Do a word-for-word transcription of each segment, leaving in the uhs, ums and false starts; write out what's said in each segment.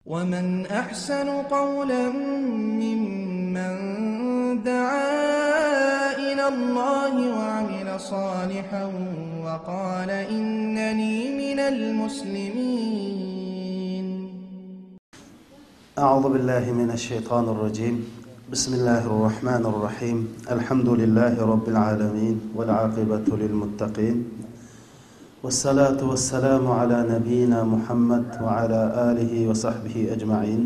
ومن أحسن قولا ممن دعا إلى الله وعمل صالحا وقال إنني من المسلمين. أعوذ بالله من الشيطان الرجيم. بسم الله الرحمن الرحيم. الحمد لله رب العالمين والعاقبة للمتقين والصلاة والسلام على نبينا محمد وعلى آله وصحبه أجمعين.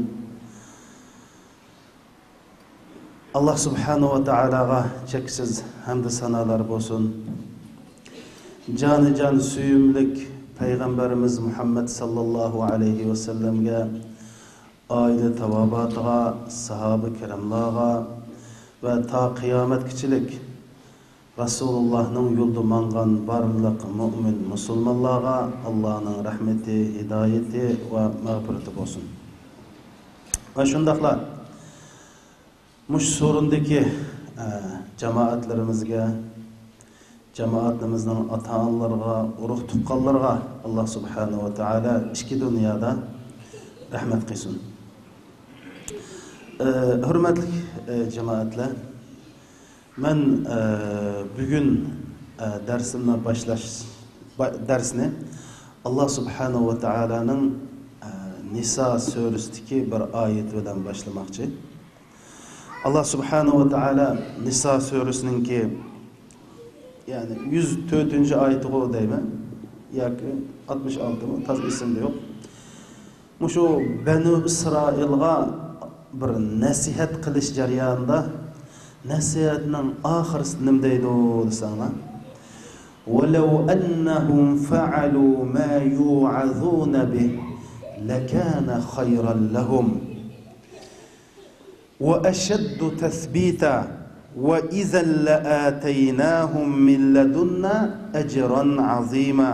الله سبحانه وتعالى çeksiz hamd sanalar bolsun. Canı can süyümlük Peygamberimiz Muhammed sallallahu aleyhi ve sellem'ge, aile tavabatıga, sahabe kiramlarga ve ta kıyamet kiçilik Resulullah'ın yolda mangan barlık mümin musulmanlarga Allah'ın rahmeti, hidayeti ve mağfireti olsun. Ve şundakla muş sorundaki e, cemaatlerimizge, cemaatimizin ata-analarga, urug' tuqqanlarga Allah subhanahu ve taala iki dünyada rahmet kılsın. E, hürmetli e, cemaatler, ben e, bugün e, dersimle başlaş ba, dersini Allah subhanahu ve taala'nın e, Nisa suresindeki bir ayet bilen başlamakçı. Allah subhanahu ve taala Nisa suresinin ki yani yüz dördüncü ayeti o değil mi? Yaki altmış altı mı? Taz isimde yok. Muşu Benu İsrail'a bir nasihat kılış jarayonida nasihatning oxirisi nima deydi desanglar? وَلَوْ أَنَّهُمْ فَعَلُوا مَا يُوعَظُونَ بِهِ لَكَانَ خَيْرًا لَهُمْ وَأَشَدُّ تَثْبِيتًا وَإِذًا لَآتَيْنَاهُمْ مِنْ لَدُنَّا أَجْرًا عَظِيمًا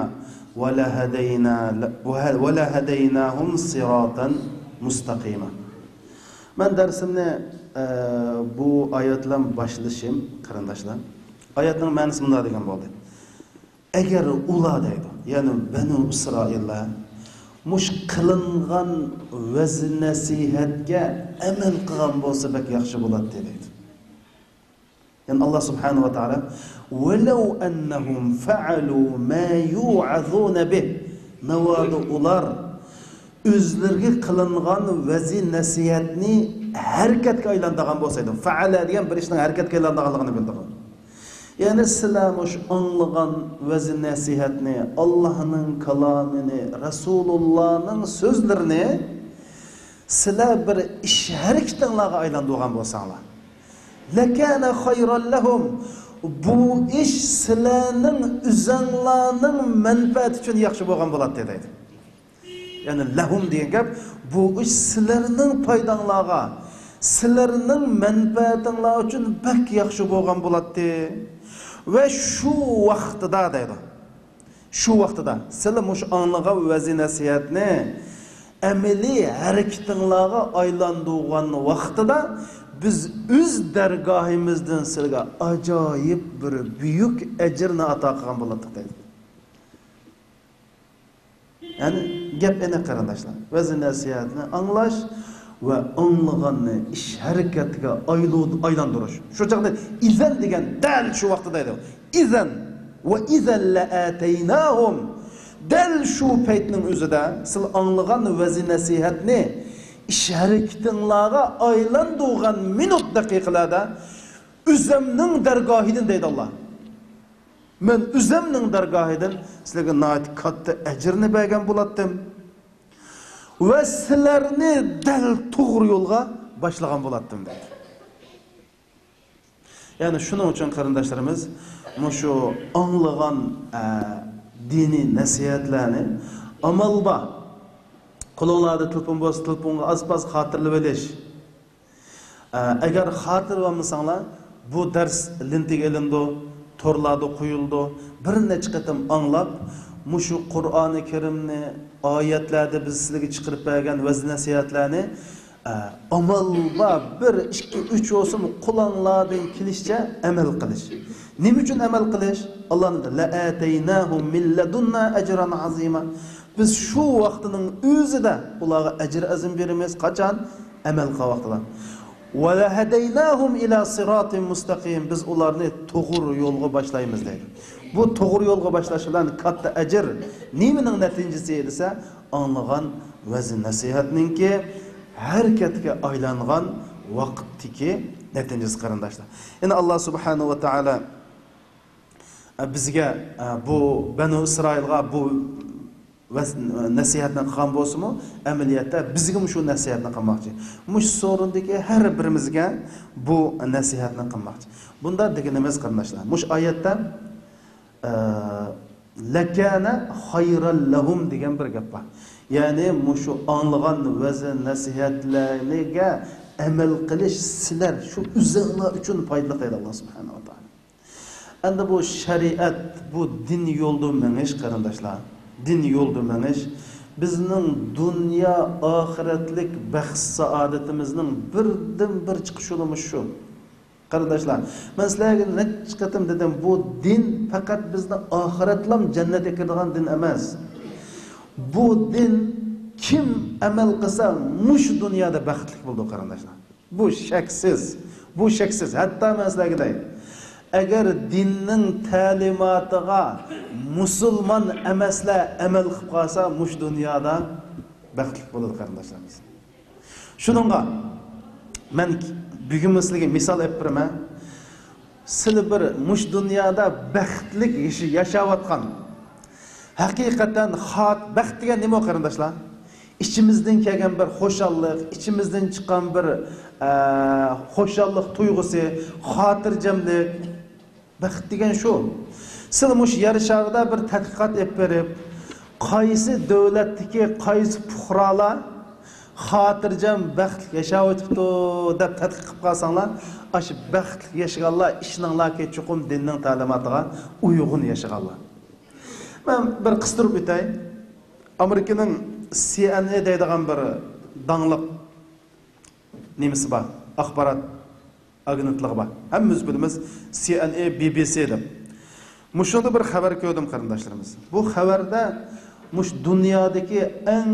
وَلَهَدَيْنَاهُمْ صِرَاطًا مُسْتَقِيمًا. Ben dersimde e, bu ayetlen başlaşayım, kardeşler. Ayetlerin manisi bunday degan bo'ldi. Eğer ular deydi, yani Banu İsrail'ler mush qilingan vaz nasihatga amal qilgan bo'lsa bak yaxshi bo'ladi deydi. Yani Allah subhanahu ve taala وَلَوْ أَنَّهُمْ فَعَلُوا مَا يُوعَظُونَ بِهِ navadı ular özlerge kılıngan vazi nasihatni harekatga aylantirgan bo'lsaydi, faala degan bir ishning harakatga aylantirganligini bildirgan. Yani sizlar mush anlagan vazi nasihatni, Allohning kalomini, Rasulullahning so'zlarini sizlar bir ish harakatinglarga aylantirgan bo'lsanglar, lakana khayran lahum, bu ish sizlarning o'zinglarning manfaati uchun yaxshi bo'lgan bo'ladi dedi. Yani lahum degan gap bu ish sizlarning foydanlarga, sizlarning manfaatinglar uchun bak yaxshi bo'lgan bo'ladi. Va shu vaqtida deydi. Shu vaqtida sizlar mush anglagan vazi nasihatni amaliy harakatinglarga aylantirgan vaqtida biz o'z dargohimizdan sizlarga ajoyib bir buyuk ajrni ato qilgan bo'ladik deydi. Yani gap ene kardeşler. Vazi nasihatni anglash ve anlaganni ish harakatiga aylandirish. Şu chaqda izan degan dal shu vaqtida edi. İzan ve izan la'ataynahum, dal shu paytning o'zida siz anglagan vazi nasihatni ish harakatinglarga aylantirgan minut daqiqalarda o'zimning dargohidan deydi Allah. Men o'zimning dargohidan sizlarga nayt katta ajrni bergan bo'latdim va sizlarni dal to'g'ri yo'lga boshlagan bo'latdim dedi. Yani shuning uchun qarindoshlarimiz mushu anglagan diniy nasihatlarni amalda qo'linglarda telefon bo'lsa telefonga aspas xotirlab olish. Agar xotirlab olmasanglar bu dars lintiga ilindi, torlarda qo'yildi, bir necha qatam anglab mushu Qur'oni Karimni oyatlerde biz sizlarga chiqarib bergan vaz nasihatlarni amalga bir ikki uch olsun qulonlardan kelishcha amal qilish. Nima uchun amal qilish? Allohning la ataynahum min ladunna ajran azima. Biz şu vaqtining o'zida ularga ajr azim beramiz, qachon amal qilgan vaqtida. Va la hadaynahum ila siratin mustaqim. Biz ularni to'g'ri yo'lga boshlaymiz deydi. Bu to'g'ri yo'lga boshlash bilan katta ajr nimaning natijasi desa, anlagan vazn nasihatninki harakatga aylangan vaqtdagi natijasi qarindoshlar. Endi Alloh subhanahu va taolo bizga bu Banu Isroilga bu nasihatni qilgan bo'lsa-mu, amaliyotda bizga shu nasihatni qilmoqchi. Mush so'rindagi har birimizga bu nasihatni qilmoqchi. Bunda deganimiz qarindoshlar, mush oyatda lakana khayran lahum degan bir gap bor. Ya'ni mushu anlagan vazn nasihatlarga amal qilish sizlar shu o'zinglar uchun foydali deydi Alloh subhanahu va taolo. Endi bu shariat, bu din yo'lda menish qarindoshlar. Din yo'lda menish bizning dunyo oxiratlik baxt saodatimizning birdan bir chiqish yo'limiz shu. Qarindoshlar, men sizlarga necha qatim dedim, bu din faqat bizni oxiratlam jannatga kiradigan din emas. Bu din kim amal qilsa, mush dunyoda baxtli bo'ldi qarindoshlar. Bu shaksiz, bu shaksiz. Hatto men sizlarga deyman, agar dinning ta'limotiga musulmon emaslar amal qilib qolsa, mush dunyoda baxtli bo'ladi qarindoshlarimiz. Shuningga men bugun sizlarga misol aytib beraman. Sizlar bir mush dunyoda baxtli yashayotgan, haqiqatan xat baxt degan nima qarindoshlar? İçimizden kelgan bir xo'shallik, içimizden chiqqan bir xo'shallik tuyg'usi, xotirjamlik, baxt degan shu. Siz mush yer sharida bir tadqiqot olib berib, qaysi davlatdagi qaysi fuqarolar xotirjam baxtli yashab o'tibdi deb tadqiq qilib qolsanglar, ash baxtli yashaganlar ishninglarga chuqum dinning ta'limotiga uyg'un yashaganlar. Men bir qistirib o'tay. Amerikaning C N A deydigan bir dangliq nemisi bor, axborot agentligi bor. Hammamiz bilamiz C N A, B B C deb. Mushunda bir xabar ko'rdim qarindoshlarimiz. Bu xabarda mush dunyodagi eng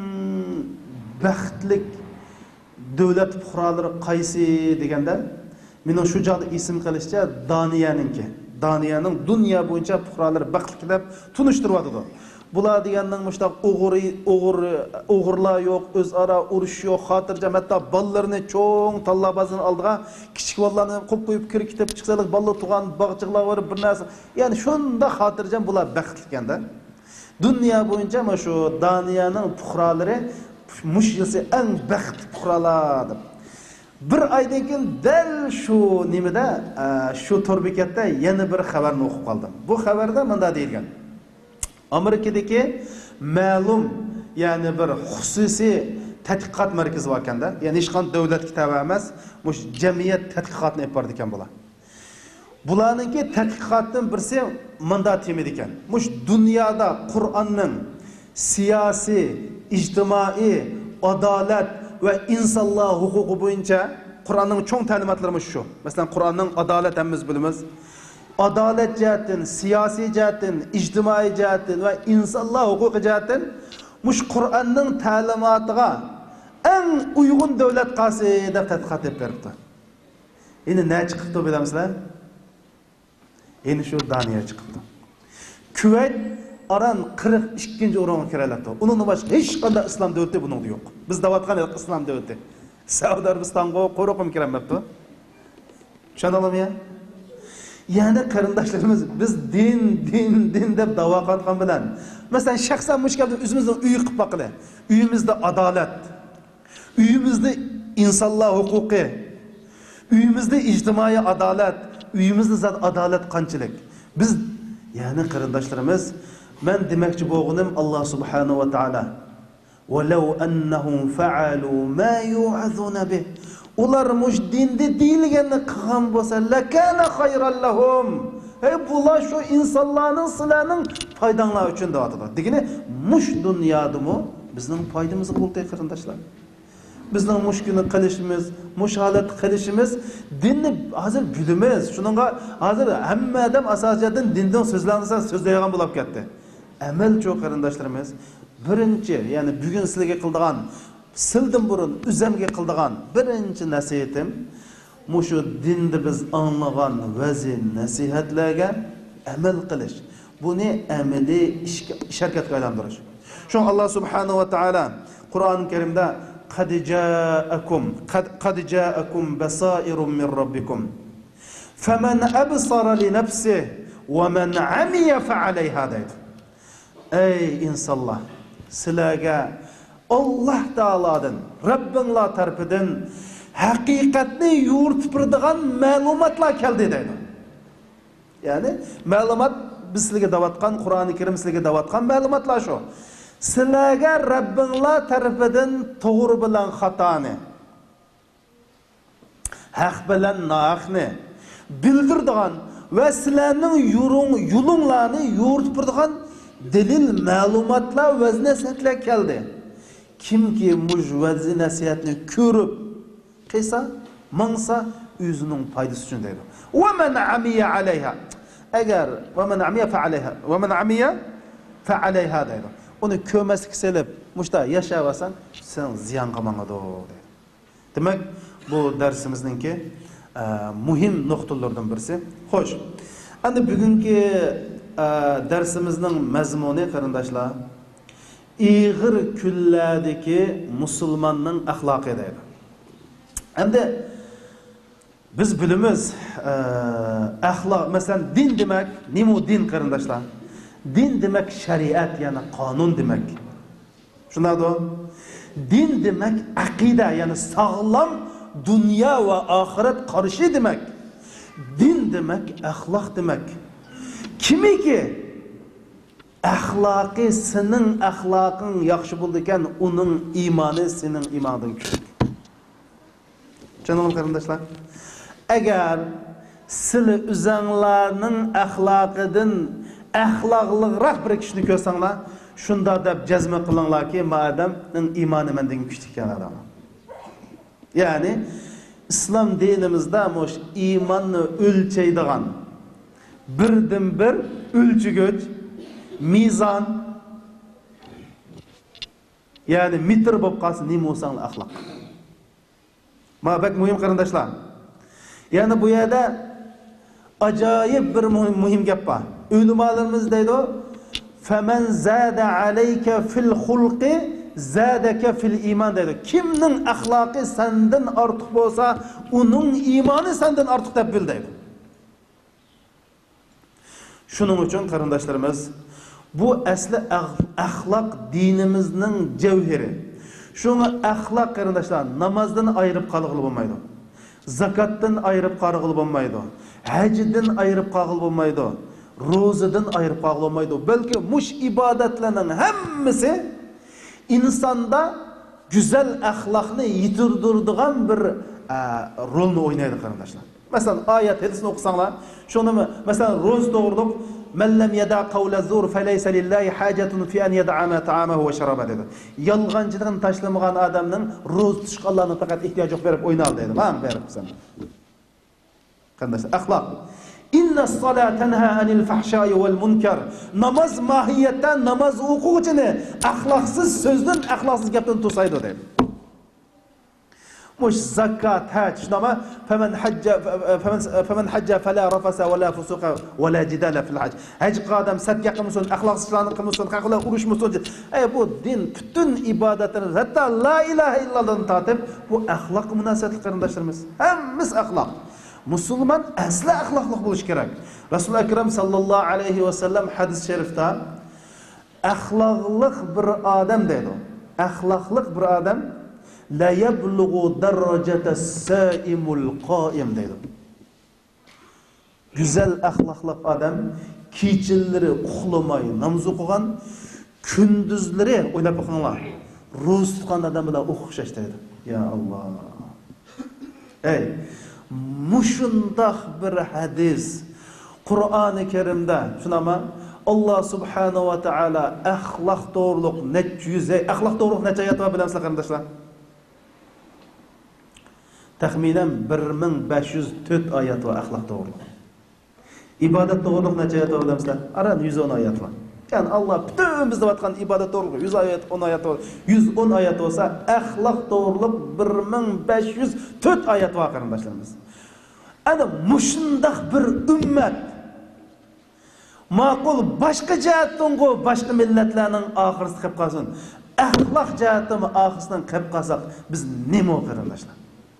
baxtli davlat fuqarolari qaysi deganda, meni shu joyda ism qilishcha Daniyaninki. Daniyaning dunyo bo'yicha fuqarolari baxtli deb tunishtiryapti. Bular deganning mushtaq o'g'ri, o'g'ri, o'g'irlar yo'q, o'zaro urush yo'q, xotirjam, hatto bolalarni cho'ng tallabazini oldiga kichik bolalarni qo'yib qo'yib kirib ketib chiqsalar, bolalar tug'an bog'chiqlar var bir narsa. Ya'ni shunda xotirjam bular baxtli ekanda. Dunyo bo'yicha mana shu Daniyaning fuqarolari mush yilsi eng baxtli fuqarolar deb. Bir oydan keyin dal shu nimada, shu to'rbekatda yana bir xabarni o'qib qoldim. Bu xabarda menda deyilgan. Amerikadagi ma'lum, ya'ni bir xususiy tadqiqot markazi bor ekanda, ya'ni hech qanday davlat kitobi emas, mush jamiyat tadqiqotini olib bordi ekan bular. Bularningki tadqiqotdan birsi manda temidi ekan. Mush dunyoda Qur'onning siyosiy, ijtimoiy, adolat va insonlar huquqi bo'yicha Qur'onning cho'ng ta'limotlari shu. Masalan, Qur'onning adolat hammamiz bilamiz. Adalet cihetin, siyasi cihetin, ictimai cihetin ve insanlar hukuku cihetin muş Kur'an'ın talimatıga en uygun devlet kası da tadqiqat edip beripti. Yine ne çıktı bilemizler? Yine şu Daniya çıktı. Küveyt aran qirq ikkinchi o'ringa kiralatdi. Undan boshqa hech qanday islom davlati buningda yo'q. Biz davatgan islom davlati. Saudiya Arabistonga qo'rqib kiramabdi. Tushunadingmi? Yani qarindoshlarimiz biz din din din deb da'vo qilgan bilan, masalan, shaxsan mushkalda o'zimizning uy qilib boqili. Uyimizda adolat, uyimizda insonlar huquqi, uyimizda ijtimoiy adolat, uyimizda zot adolat qanchalik. Biz yani qarindoshlarimiz, men demoqchi bo'lganim Alloh subhanahu va taolo "Walau annahum fa'alu ma yu'azuna bih" ular mush dinde deyilganni qilgan bo'lsa, lakana khayran lahum. Hey bular shu insonlarning sizlarning foydanglar uchun deyapti. Degani mush dunyodimi bizning foydamizga bo'ldi qarindoshlar. Bizning mush kuni qilishimiz, mush holat qilishimiz dinni hozir bilamiz. Shuningga hozir hamma odam asosiyatdan dindan so'zlansa so'zlaydigan bo'lib ketdi. Amal cho'q qarindoshlarimiz birinchi, ya'ni bugun sizlarga qildigan, sildan burun o'zimga qildigan birinchi nasihatim mushu dinda biz anglagan vazin nasihatlarga amal qilish. Buni amaliy ishga harakatga aylantirish. Shu Allah subhanahu va taala Qur'on Karimda qad ja'akum qad ja'akum basairun min rabbikum faman absara li nafsihi wa man 'amiya fa 'alayha deydi. Ey insonlar, sizlarga Allah Taaladan, Rabbinglar tarafidan haqiqatni yo'ritib turadigan ma'lumotlar keldi deydi. Ya'ni ma'lumot biz sizlarga davatgan, Qur'oni Karim sizlarga davatgan ma'lumotlar shu. Sizlarga Rabbinglar tarafidan to'g'ri bilan xatoni, haq bilan nohaqni bildiradigan va sizlarning yo'ling yo'linglarni yo'ritib turadigan dalil ma'lumotlar va nasihatlar keldi. Kimki muj va nasihatni ko'rib qilsa, mangsa o'zining foydasi uchun deydi. Va man amiya alayha. Agar va man amiya fa alayha, va man amiya fa alayha deydi. Uni ko'maslik selib, mushta yashavasan, sen ziyon qilmangadi deydi. Demak, bu darsimizningki muhim nuqtalardan birisi. Xo'sh. Endi bugungi darsimizning mazmuni qarindoshlar, ig'ir kunlardagi musulmonning axloqi deydi. Endi biz bilamiz, axloq, masalan, din demak, nima din qarindoshlar? Din demak shariat, ya'ni qonun demak. Shunaqmi? Din demak aqida, ya'ni sog'lom dunyo va oxirat qarashi demak. Din demak axloq demak. Kimiki axloqi sening axloqing yaxshi bo'ldi ekan, uning iymoni sening iymoningdan kuchli. Janob qarindoshlar, agar sizlar o'zinglarning axloqidan axloqliroq bir kishini ko'rsanglar, shunda deb jazma qilinglarki, madamning iymoni mendan kuchli ekan adam. Ya'ni islom dinimizda mo'sh iymonni o'lchaydigan birdan bir o'lchigich, mizon, ya'ni metr bo'lib qolsa, nima bo'lsanglar axloq. Ma bak muhim qarindoshlar. Ya'ni bu yerda ajoyib bir muhim, muhim gap bor. Ulamolarimiz deydi, "Faman zada alayka fil xulqi zadaka fil iman" deydi. Kimning axloqi sendan ortiq bo'lsa, uning iymoni sendan ortiq deb bil deydi. Shuning uchun qarindoshlarimiz, bu asli axloq dinimizning javhiri. Shuni axloq qarindoshlar namozdan ayirib qolg'ili bo'lmaydi. Zakatdan ayirib qolg'ili bo'lmaydi. Hajdan ayirib qolg'ili bo'lmaydi. Ro'zadan ayirib qolg'ili bo'lmaydi. Balki mush ibodatlarning hammasi insonda go'zal axloqni yitirdiradigan bir rolni o'ynaydi qarindoshlar. Masalan, oyat hadisni o'qisanglar, shuni masalan ro'z to'g'riliq "Man lam yada qawla zur falaysa lillahi hajatun fi an yada'a ma ta'amahu wa sharaba" dedi. Yolg'onchilikni tashlamagan odamning ro'z tutishga Allohning faqat ehtiyoji yo'q berib o'ynal dedi. Men berib sen. Qanday axloq? Inna as-salata tanha anil fahsha'i wal munkar. Namoz mohiyatdan namoz o'quvchini axloqsiz so'zdan, axloqsiz gapdan to'saydi dedi. Mush zakat, haj, shnoma faman hajja faman faman hajja fala rafasa wala fusuqa wala jidala fil haj. Haj qadam sadqa qilmasin, axloqsizlarni qilmasin, qaqla urushmasin. Ey bu din bütün ibodatini hatta la ilaha illallohdan tatib, bu axloq munosabatli qarindoshlarimiz. Hammasi axloq. Musulmon asli axloqli bo'lish kerak. Rasul akram sallallohu alayhi va sallam hadis sharifda axloqli bir odam deydi. Axloqli bir odam la yablughu darajata as-sa'imul qa'im deydi. Güzel axloqli odam kechillari uxlamay namoz o'qigan, kunduzlari o'ylab qo'yinglar, ro'z tutgan odam bilan o'xshash deydi. Ya Alloh. Ey, mushundaq bir hadis Qur'oni Karimda, shunama Allah subhanahu va taala axloq to'g'riliq necha yuz, axloq to'g'riliq necha oyat var bilamsizlar qarindoshlar? Taxminan bir ming besh yuz to'rt oyat var axloq to'g'riliq. Ibodat to'g'riliq necha oyat var bilamsizlar? Aran yuz o'n oyat var. Yani Allah bütün bizde vatkan ibadet doğruluğu yüz ayet, on ayet var. yüz on ayet olsa ahlak doğruluk bir bin beş yüz dört ayet var kardeşlerimiz. Yani muşundak bir ümmet makul başka cihetten go başka milletlerinin ahirisi kep kalsın. Ahlak cihetten ahirisinden kep kalsak biz ne mi o kardeşler?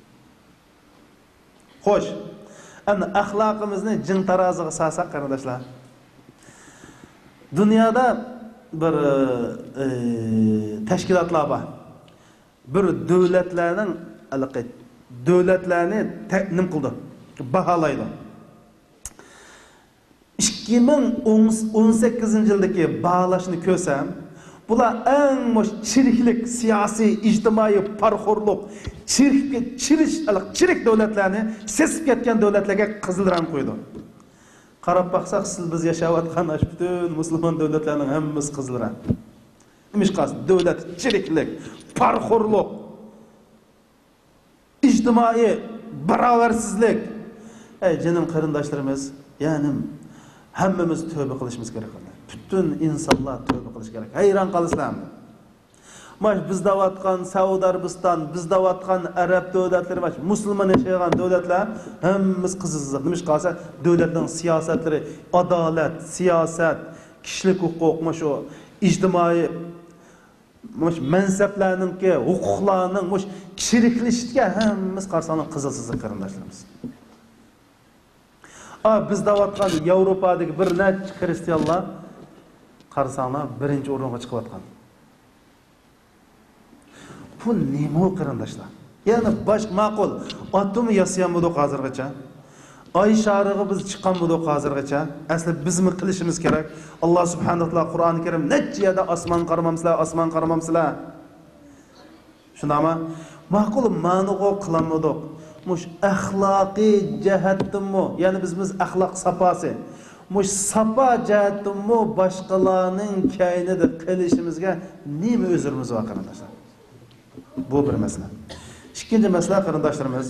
Hoş. Yani ahlakımızı cin tarazıga salsak kardeşler. Dünyada bir e, teşkilatlar var. Bir devletlerinin devletlerini nim kıldı. Bahalaydı. ikki ming o'n sakkizinchi yildagi bahalaşını körsem, bular en moş çiriklik, siyasi, ictimai parxorluq, çirik, çiriş, çirik devletlerini sesip ketken devletlerge kızıl rang koydu. Qarab baxsaq, siz biz yaşayotgan bütün Müslüman devletlerinin hemmimiz kızıl rang. Nimiş qas, devlet çiriklik, parxorluq, ictimai baraversizlik. Ey canım qarindoshlarimiz, yani hammamiz tövbe qilishimiz kerak. Bütün insanlar tövbe qilish kerak. Hayron qalisizlarmi? Maş bizda vatkan Saudi Arabiston, bizda vatkan Arab devletleri var. Müslüman yaşayan devletler hemmimiz qizsiz. Nimiş qalsa, devletlerin siyasetleri, adalet, siyaset, kişilik hukuk, maş o ictimai maş menseplerninki, hukuklarning maş kişilikleşishga hemmimiz qarsanın qizilsizlik qarindoshlarimiz. A bizda vatkan Avrupa'daki bir necha Hristiyanlar qarsanlar birinchi o'ringa chiqib atgan. Bu nima qarindoshlar? Yani baş ma'qul atomi yasayanmidik hozirgacha. Ay sharig'i biz chiqqanmidik hozirgacha. Asli biz mi qilishimiz kerak? Alloh subhanahu va taolo Qur'oni Karim nechiyada osmon qaramamsizlar, osmon qaramamsizlar. Shundami? Ma'qul ma'nugo qilamidik. Muş ahlaki cihettimmo, yani bizimiz ahlak sapası. Muş sapa cihettimmo başkalarının kaynıda kılışımızga nemi özürümüz var kardeşler? Bu bir mesele. İkinci mesele kardeşlerimiz.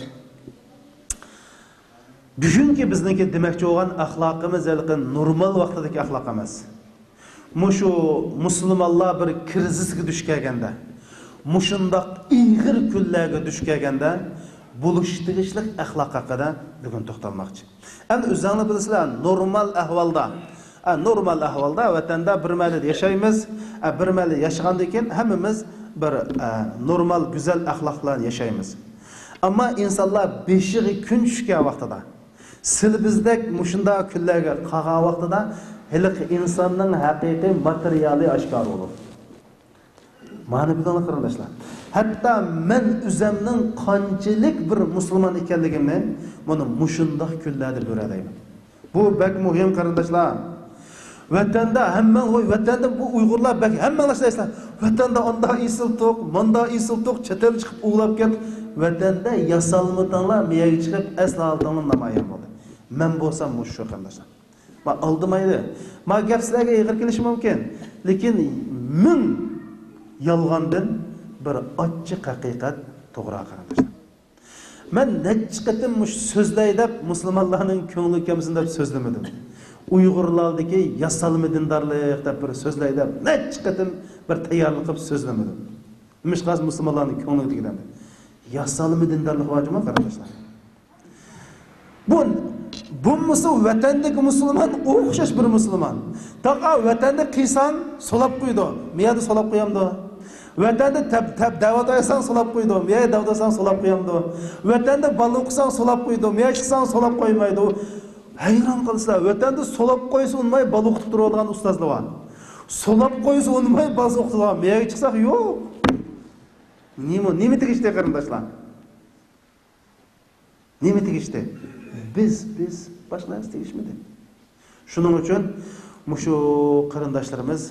Bugünkü bizdeki demekçi olan ahlakımız elkin normal vaktdaki ahlak emas. Muşu Müslümanlar bir krizisga düşkegende, muşundaq iğir küllerge düşkegende buluşturuşlik ahlak haqida bugün to'xtalmoqchi. Endi o'zingizlar bilasizlar, normal ahvolda, normal ahvolda vatanda bir mali yashaymiz, bir mali yashagandan keyin hammamiz bir normal go'zal axloqlar yashaymiz. Ammo insonlar beshiga kun tushgan vaqtida, sil bizdek mushunda kunlarga qolgan vaqtida hali insonning haqiqiy materiali oshkor bo'ladi. Mana bilan qarindoshlar. Hatta men o'zimning qanchalik bir musulmon ekanligimni buni mushundoq kunlarda ko'radayman. Bu bak muhim qarindoshlar. Vatanda hamma vatanda bu Uyg'urlar bak hamma narsalar. Vatanda onda isiltoq, manda isiltoq chetel chiqib uğlab ket. Vatanda yasalmatanlar miyaga chiqib asla aldığının namoyon bo'ldi. Men bo'lsam mush shu qarindoshlar. Ma aldımaydi. Ma gap sizlarga ig'ir kelishi mumkin, lekin ming yolg'ondan bir ochiq haqiqat to'g'ri qarindoshlar. Men necha qatim mush so'zlay deb musulmonlarning ko'ngli kelmasin deb so'zlamadim. Uyg'urlardagi yasalma dindarlik deb bir so'zlay deb necha qatim bir tayyorlik qilib so'zlamadim. Nimash qaz musulmonlarning ko'ngliga tegadi. Yasalma dindarlik vojibmi qarindoshlar? Bu bu musul vatandagi musulmon o'xshash bir musulmon. Taqa vatanda qiysan solab qo'ydi. Miyada solab qo'yamdi. Vatanda tab tab davatasan solab qo'ydi. Miya davatasan solab qo'yamdi. Vatanda balıqsan solab qo'ydi. Miya chiqsan solab qo'ymaydi. Hayron qilsizlar. Vatanda solab qo'ysa unmay balıq tutib turadigan ustozlar bor. Solab qo'ysa unmay balıq tutadigan. Miyaga chiqsaq yo'q. Nima nima tegishdi qarindoshlar? Nima tegishdi? Biz biz başlayız tegishmedi. Şunun uchun mushu qarindoshlarimiz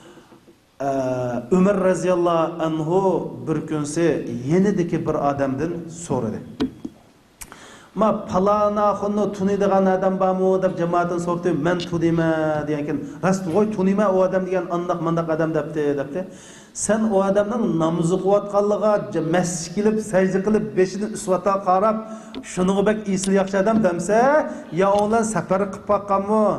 Ömer raziyallohu anhu bir kunsi yenidiki bir adamdan so'radi. Ma palana xonni tuniydigan adam bormi deb jamoatdan so'radi. Men tuniyman degan, "Rast voy tuniyman o adam degan andaq mandaq adam" debdi, debdi. Sen o adamning namozi qilib, masjidga kelib, sajda qilib, beshini usvata qarab, shuniga bak esli yaxshi odam demsa, ya ular safar qilib boqqanmi?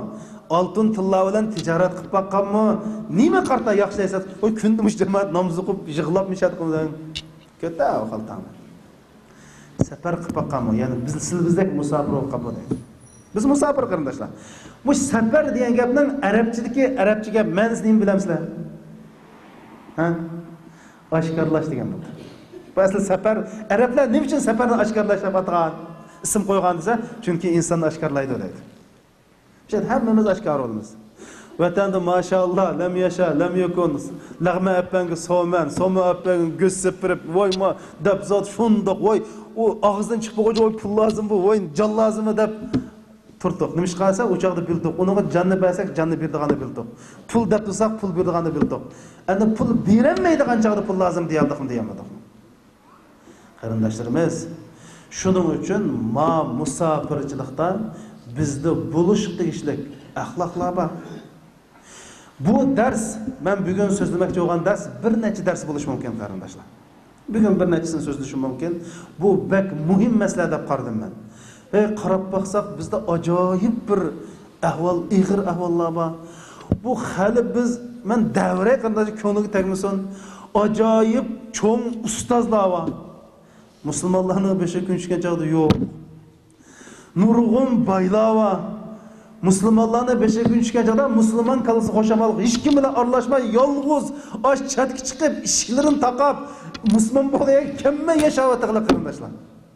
oltin tilla bilan tijorat qilib baqqanmi? Nima qarta yaxshilaysa, qo'y kundumish jamoat namoz o'qib, yig'lab mishat qilgan. Keta xaltam. Safar qilib baqqanmi? Ya'ni biz siz bizdek musofir bo'lib qoldik. Biz musofir qarindoshlar. Bu safar degan gapning arabchidagi arabcha gap ma'nosini nima bilamsizlar? Ha? Oshkorlash degan bo'ldi. Bu asl safar arablar nima uchun safarni oshkorlashga atgan ism qo'ygan desa, chunki insonni oshkorlaydi deydi. Shu hammamiz oshkor bo'lamiz. Vatanda maşallah lam yasha lam yakun lag'ma apanga so'man so'ma apanga go'z sepirib voyma deb zot shundoq voy u og'izdan chiqib qo'ygan voy pul lozim bu voy jon lozimmi deb turdiq. Nima ish qilsa o'choqda bildik. Uninga jonni bersak jonni berdigani bildik. Pul deb tursak pul berdigani bildik. Endi pul berilmaydigan chog'da pul lozim deyaldikmi deyamadik. Qarindoshlarimiz, shuning uchun ma musofirchilikda bizda bo'lish tegishlik axloqlar bor. Bu dars, men bugun so'zlamoqchi bo'lgan dars bir necha dars bo'lishi mumkin qarindoshlar. Bugun bir nechasini so'zlashim mumkin. Bu bek muhim masala deb qaradim men. Ve qarab baqsaq bizda ajoyib bir ahvol, ig'ir ahvollar bor. Bu hali biz men davra qanday ko'ngiga tegmasin, ajoyib cho'ng ustozlar bor. Musulmonlarning beshi kun tushgan chog'da yo'q. Nurg'un baylar bor. Musulmonlarning beshi kun tushgan chog'da musulmon qalasi qo'shamalik, hech kim bilan aralashmay yolg'iz osh chatga chiqib, ishlarini taqab, musulmon bo'lgan kimma yashayotganlar qarindoshlar.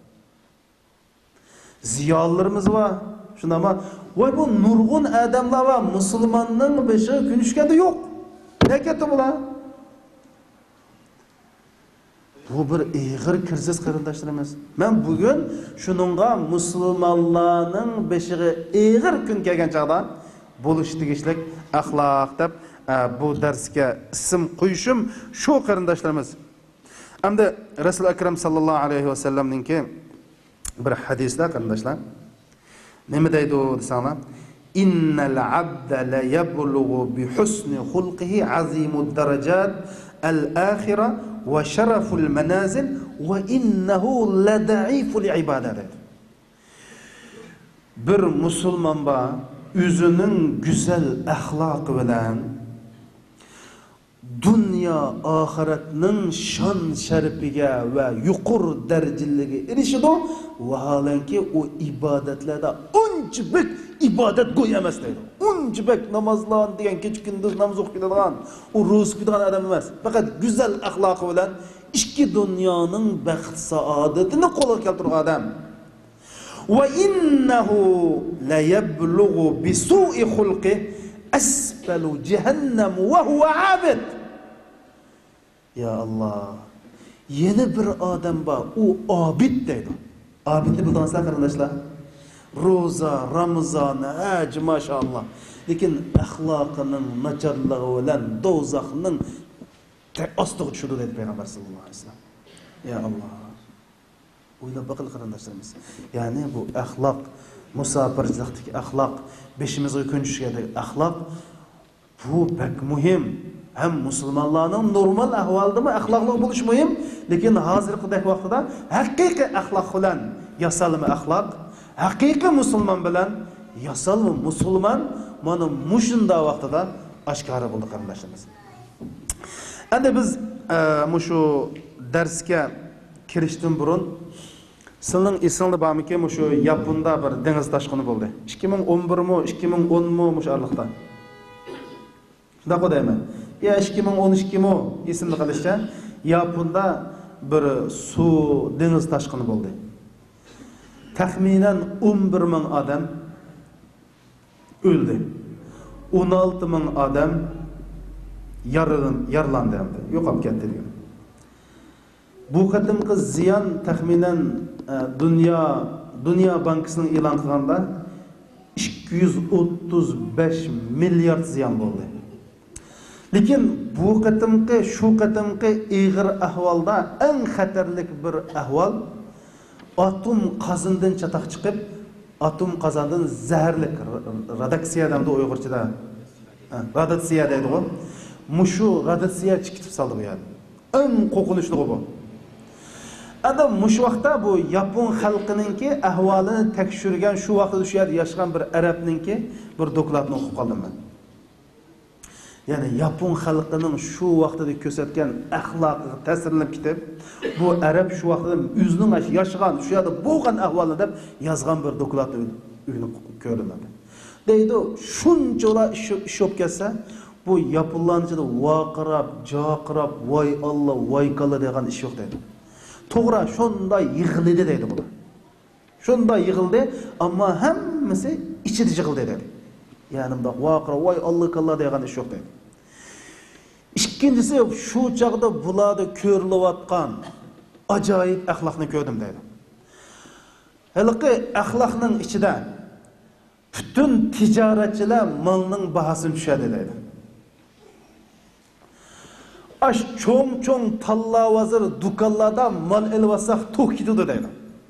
Ziyolarimiz var. Şuna ama vay bu nurg'un adamlar var. Musulmonning beshi kun tushganda yo'q. Ne ketdi bular? Bu bir ig'ir kirsiz qarindoshlarimiz. Men bugun shuningga musulmonlarning beshiga ig'ir kun kelgan chog'da bo'lish tegishlik axloq deb bu darsga ism qo'yishim shu qarindoshlarimiz. Hamda Rasul akram sallallohu alayhi va sallamninki bir hadisda qarindoshlar nima deydi desanglar, innal abda la yablughu bi husni xulqihi azimud darajat al-akhirah va sharaful manazil va innahu la da'iful ibadat. Bir musulmon ba o'zining go'zal axloqi bilan dünya ahiretinin şan şerifiga ve yuqur dereceliğe erişidi vahalanki o ibadetlerde uncubek ibadet koyamaz deydi. Uncubek namazlan diyen keç gündüz namaz okuyduğun o roz okuyduğun adam emas. Fakat güzel ahlakı bilen iki dünyanın baxt saadetini qo'lga keltirgan adam. Ve innehu la yablughu bi su'i xulqi asfalu cehennem ve huve abid. Ya Allah, yeni bir adam var, o abid deydi. Abidni bildiğinizler kardeşler. Roza, Ramazan, hac maşallah. Lekin ahlakının, nacarlığı olan dozakının astığı düşürdü dedi Peygamber sallallahu aleyhi ve sellem. Ya Allah. Oylab bakın kardeşlerimiz. Yani bu ahlak, musafircilikdeki ahlak, beşimiz gün düşürdeki ahlak, bu pek mühim. Hem Müslümanların normal ahvalda mı ahlaklı buluş mühim, lekin hazırkıdaki vaxtıda hakiki ahlak olan yasal mı ahlak, hakiki Müslüman bilen yasal mı Müslüman, mana muşunda vaxtıda aşkara bulduk kardeşlerimiz. Endi biz e, şu derske kirishdan burun sizning esingizda bormiki, şu Yaponda bir dengiz toshqini bo'ldi. ikki ming o'n bir mi, ikki ming o'n mi mush arliqda. Shunda qo'yayman. Ya ikki ming o'n ikki mi esimda qolishcha Yaponda bir suv dengiz toshqini bo'ldi. Taxminan o'n bir ming odam o'ldi. o'n olti ming odam yaralandi, yaralandi hamda yo'qolib ketdi degan. Bu qadimgi ziyon taxminan Dünya Dünya Bankasının e'lon qilganda ikki yuz o'ttiz besh milliard ziyon bo'ldi. Lekin bu qadimgi shu qadimgi ig'ir ahvolda eng xatarlik bir ahvol atom qozondan chataq chiqib, atom qozondan zaharli radiatsiya demdi Uyg'urchada. Radiatsiya deydi-ku. Mushu radiatsiya chiqib soldi bu yerda. Eng qo'rqinchlisi bu. Adam mush vaqtda bu Yapon xalqininki ahvolini tekshirgan shu vaqtda shu yerda yashagan bir arabninki bir dokladni o'qib qoldim men. Ya'ni Yapon xalqining shu vaqtda ko'rsatgan axloqi ta'sirlanib ketib, bu arab shu vaqtda o'zining yashagan, shu yerda bo'lgan ahvolini deb yozgan bir dokladni uyni ko'rdim men. Deydi, shunchalar ish olib kelsa, bu Yaponlarchada vaqirab, joqirab, voy Allah, voy kalla degan ish yo'q deydi. To'g'ri, shunday yig'ildi deydi bular. Shunday yig'ildi, ammo hammasi ichida yig'ildi deydi. Ya'ni bunda vaqira, voy Allah kalla degan ish yo'q deydi. Ikkinchisi, shu chaqda bularda ko'rilayotgan ajoyib axloqni ko'rdim deydi. Halqi axloqning ichida bütün ticaretçiler malının bahasını düşerdi deydi. Aş çoğun çoğun talla vazır dukallarda mal elvasak tok gidiyordu deydi.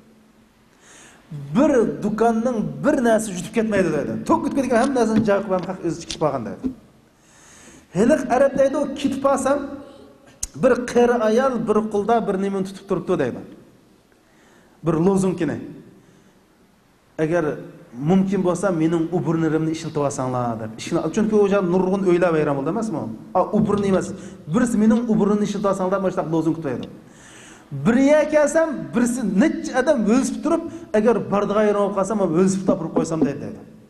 Bir dukanın bir nesi jutib ketmeydi deydi. Tok gitmedikken hem nesini cevap ben hak özü kitip bağın deydi. Helik Arap deydi o kitip alsam bir qeri ayal bir kulda bir nemin tutup duruptu deydi. Bir lozungkini. Eğer mümkün bo'lsa mening uburnirimni ishiltib olsanglar deb. Ishni chunki o'sha nurg'un o'ylab bayram bo'ldi emasmi? A uburni emas. Birisi mening uburni ishiltib olsanglar mana shunaqa lozung tutaydi. Biriga kelsam, birisi necha odam o'lsib turib, agar bardig'ayron bo'lib qolsam, men o'lsib topib qo'ysam deydi.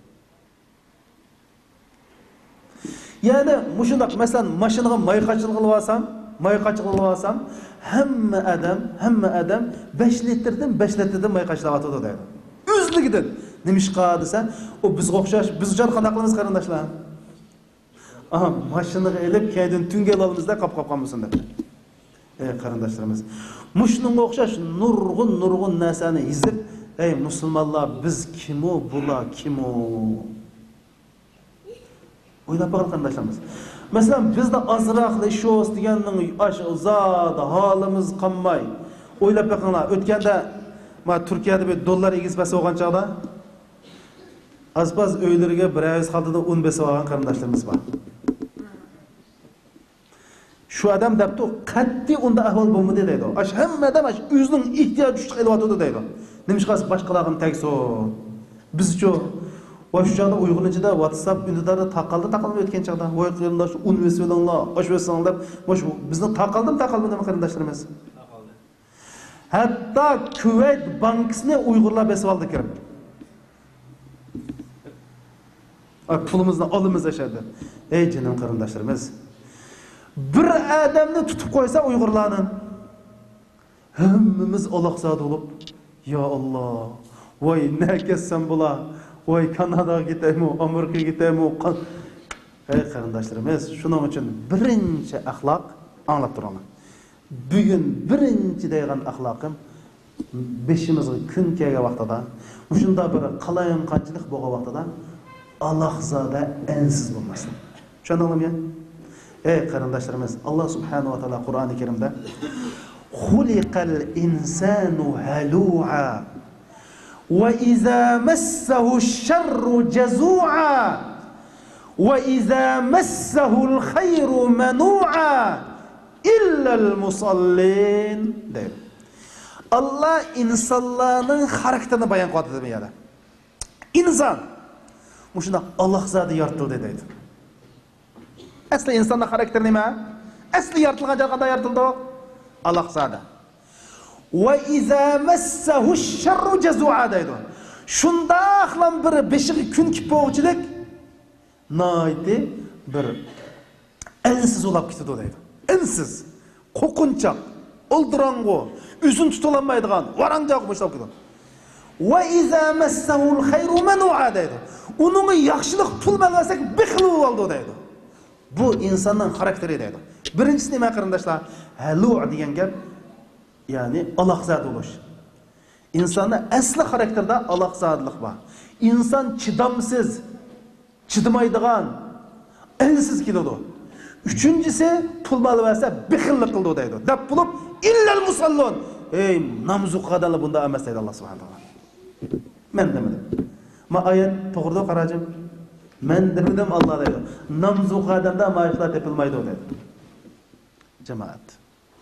Ya'ni mushundaq masalan mashinaga mayqachilik qilib olsam, mayqachilik qilib olsam, hamma odam, hamma odam besh litrdan besh litrdan mayqachilab o'tadi deydi. O'zligidan nimishqa desa, o bizga o'xshash, biz uchun qanday qilamiz qarindoshlar? Aha, mashinaga elib, keyin tunga olamizda qap-qap qolmasin deb. Ey qarindoshlarimiz, mushunga o'xshash nurg'un nurg'un narsani yizib, ey musulmonlar, biz kim o, bular kim o? O'ylab qo'ying qarindoshlarimiz. Masalan, bizda azroqli sho's deganning ash zot holimiz qolmay. O'ylab qo'yinglar, o'tganda ma Turkiyada bir dollar egizbasi bo'lgan chaqda azbaz öyleriga bir ayız qaldida un besib olgan qarindoshlarimiz bor. Shu odam debdi, qat'iy unda ahvol bo'lmadi deydi. Ash hamma odam ash o'zining ehtiyoji uchun qilyapti deydi. Nimishqas boshqalarning tagso. Bizcho va shu chaqda Uyg'urchada WhatsApp undida taqaldi taqalib o'tgan chaqda voy qarindosh un besinglar, osh besinglar deb, shu bizni taqaldim taqaldim deb qarindoshlarimiz. Hatta Kuveyt bankasini Uyg'urlar besib oldi kirib. Pulimizni olimiz yaşadı. Ey canım qarindoshlarimiz, bir adamni tutib qo'ysa Uyg'urlarning hammamiz aloqsad bo'lib, ya Allah, voy ne kessam bular, voy Kanadaga ketaymi, Amerikaga ketaymi? Ey qarindoshlarimiz, shuning uchun birinchi axloq anglab turaman. Bugun birinchi degan axloqim beshimizga kun kelgan vaqtida, shunda bir qalayim qanchalik bo'lgan vaqtida Allahzada ensiz bo'lmasın. Tushundingizmi ya? Ey qarindoshlarimiz, Allah subhanahu va taolo Qur'oni Karimda xuliqal insanu halu'a va iza massahu ash-sharru jazu'a va iza massahu al-khayru manu'a illa al-musallin deydi. Allah insonlarning xarakterini bayon qiladi bu yerda. İnsan Muşuna Allah zadi yaratıldı deydi. Asli insonning xarakteri nima? Asli yaratilgan joy qanday yaratildi? Allah zadi. Va iza massahu ash-sharru jazu'a deydi. Shunda aqlan bir beshigi kun kipovchilik noydi bir ensiz olab ketdi deydi. Ensiz, qo'qinchoq, oldirango, o'zini tutolanmaydigan, varanjoq bo'lib ketdi. Va iza massahu al-khayru manu'a deydi. Onun yaxshilik tulmagansak bixil oldu deydi. Bu insonning xarakteri deydi. Birinchisi nima qarindoshlar? Halu' degan gap, ya'ni aloqzad bo'lish. İnsonning asli xarakterida aloqzadlik bor. İnson chidamsiz, chidamaydigan, ensiz keladi. Uchinchisi pulmal bo'lsa bixillik qildi deydi. Deb bo'lib illal musallon. Ey namzu qadalar bunda emas deydi Alloh subhanahu va taolo. Men demadim. Ma ayet to'g'ri qarajim. Men dedim Allah deydi. Namzu qadamda mayishlar tepilmaydi deydi. Jamoat.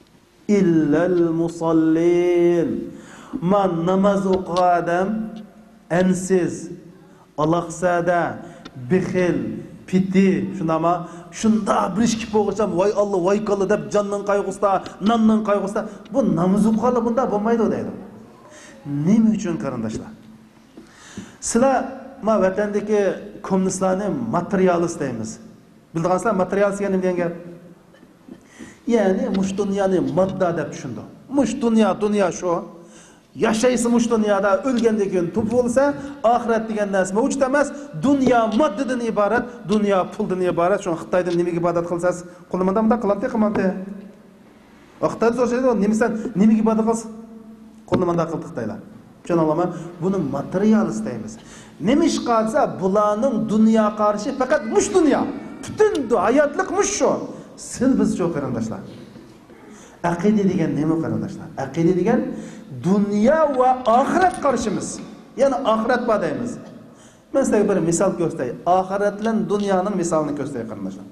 illal musallin. Ma namaz o'qigan odam ansiz, alaqsada, bixil, piti, shundama, shunda bir ish kelib bo'lsam, voy Alloh, voy qildi deb jonning qayg'usida, nonning qayg'usida, bu namoz o'qigan bunda bo'lmaydi deydi. Nima uchun qarindoshlar? Sizlar ma vatandagi kommunistlarni materialist deymiz. Bildirsizlar, materialist nima degan gap? Ya'ni mush dunyoni modda deb tushundi. Mush dunyo, dunyo shu. Yashaysa mush dunyoda o'lgandan keyin tub bo'lsa, oxirat degan narsa mavjud emas. Dunyo moddadan iborat, dunyo puldan iborat. Shu Xitoyda nimaga ibodat qilsangiz, qo'limda bunday qilamdi, qilmadi. Xitoyda so'raydi, nima sen nimaga ibodat qilsan? Qo'limda qildi Xitoylar. Tushunolmayman. Buni materialist deymiz. Nima ish qilsa, bularning dunyo qarshi faqat mush dunyo. Butun hayotlik mush shu. Siz biz shu qarindoshlar. Aqida degan nima qarindoshlar? Aqida degan dunyo va oxirat qarshimiz. Ya'ni oxirat bor deymiz. Men sizlarga bir misol ko'rsatay. Oxirat bilan dunyoning misolini ko'rsatay qarindoshlar.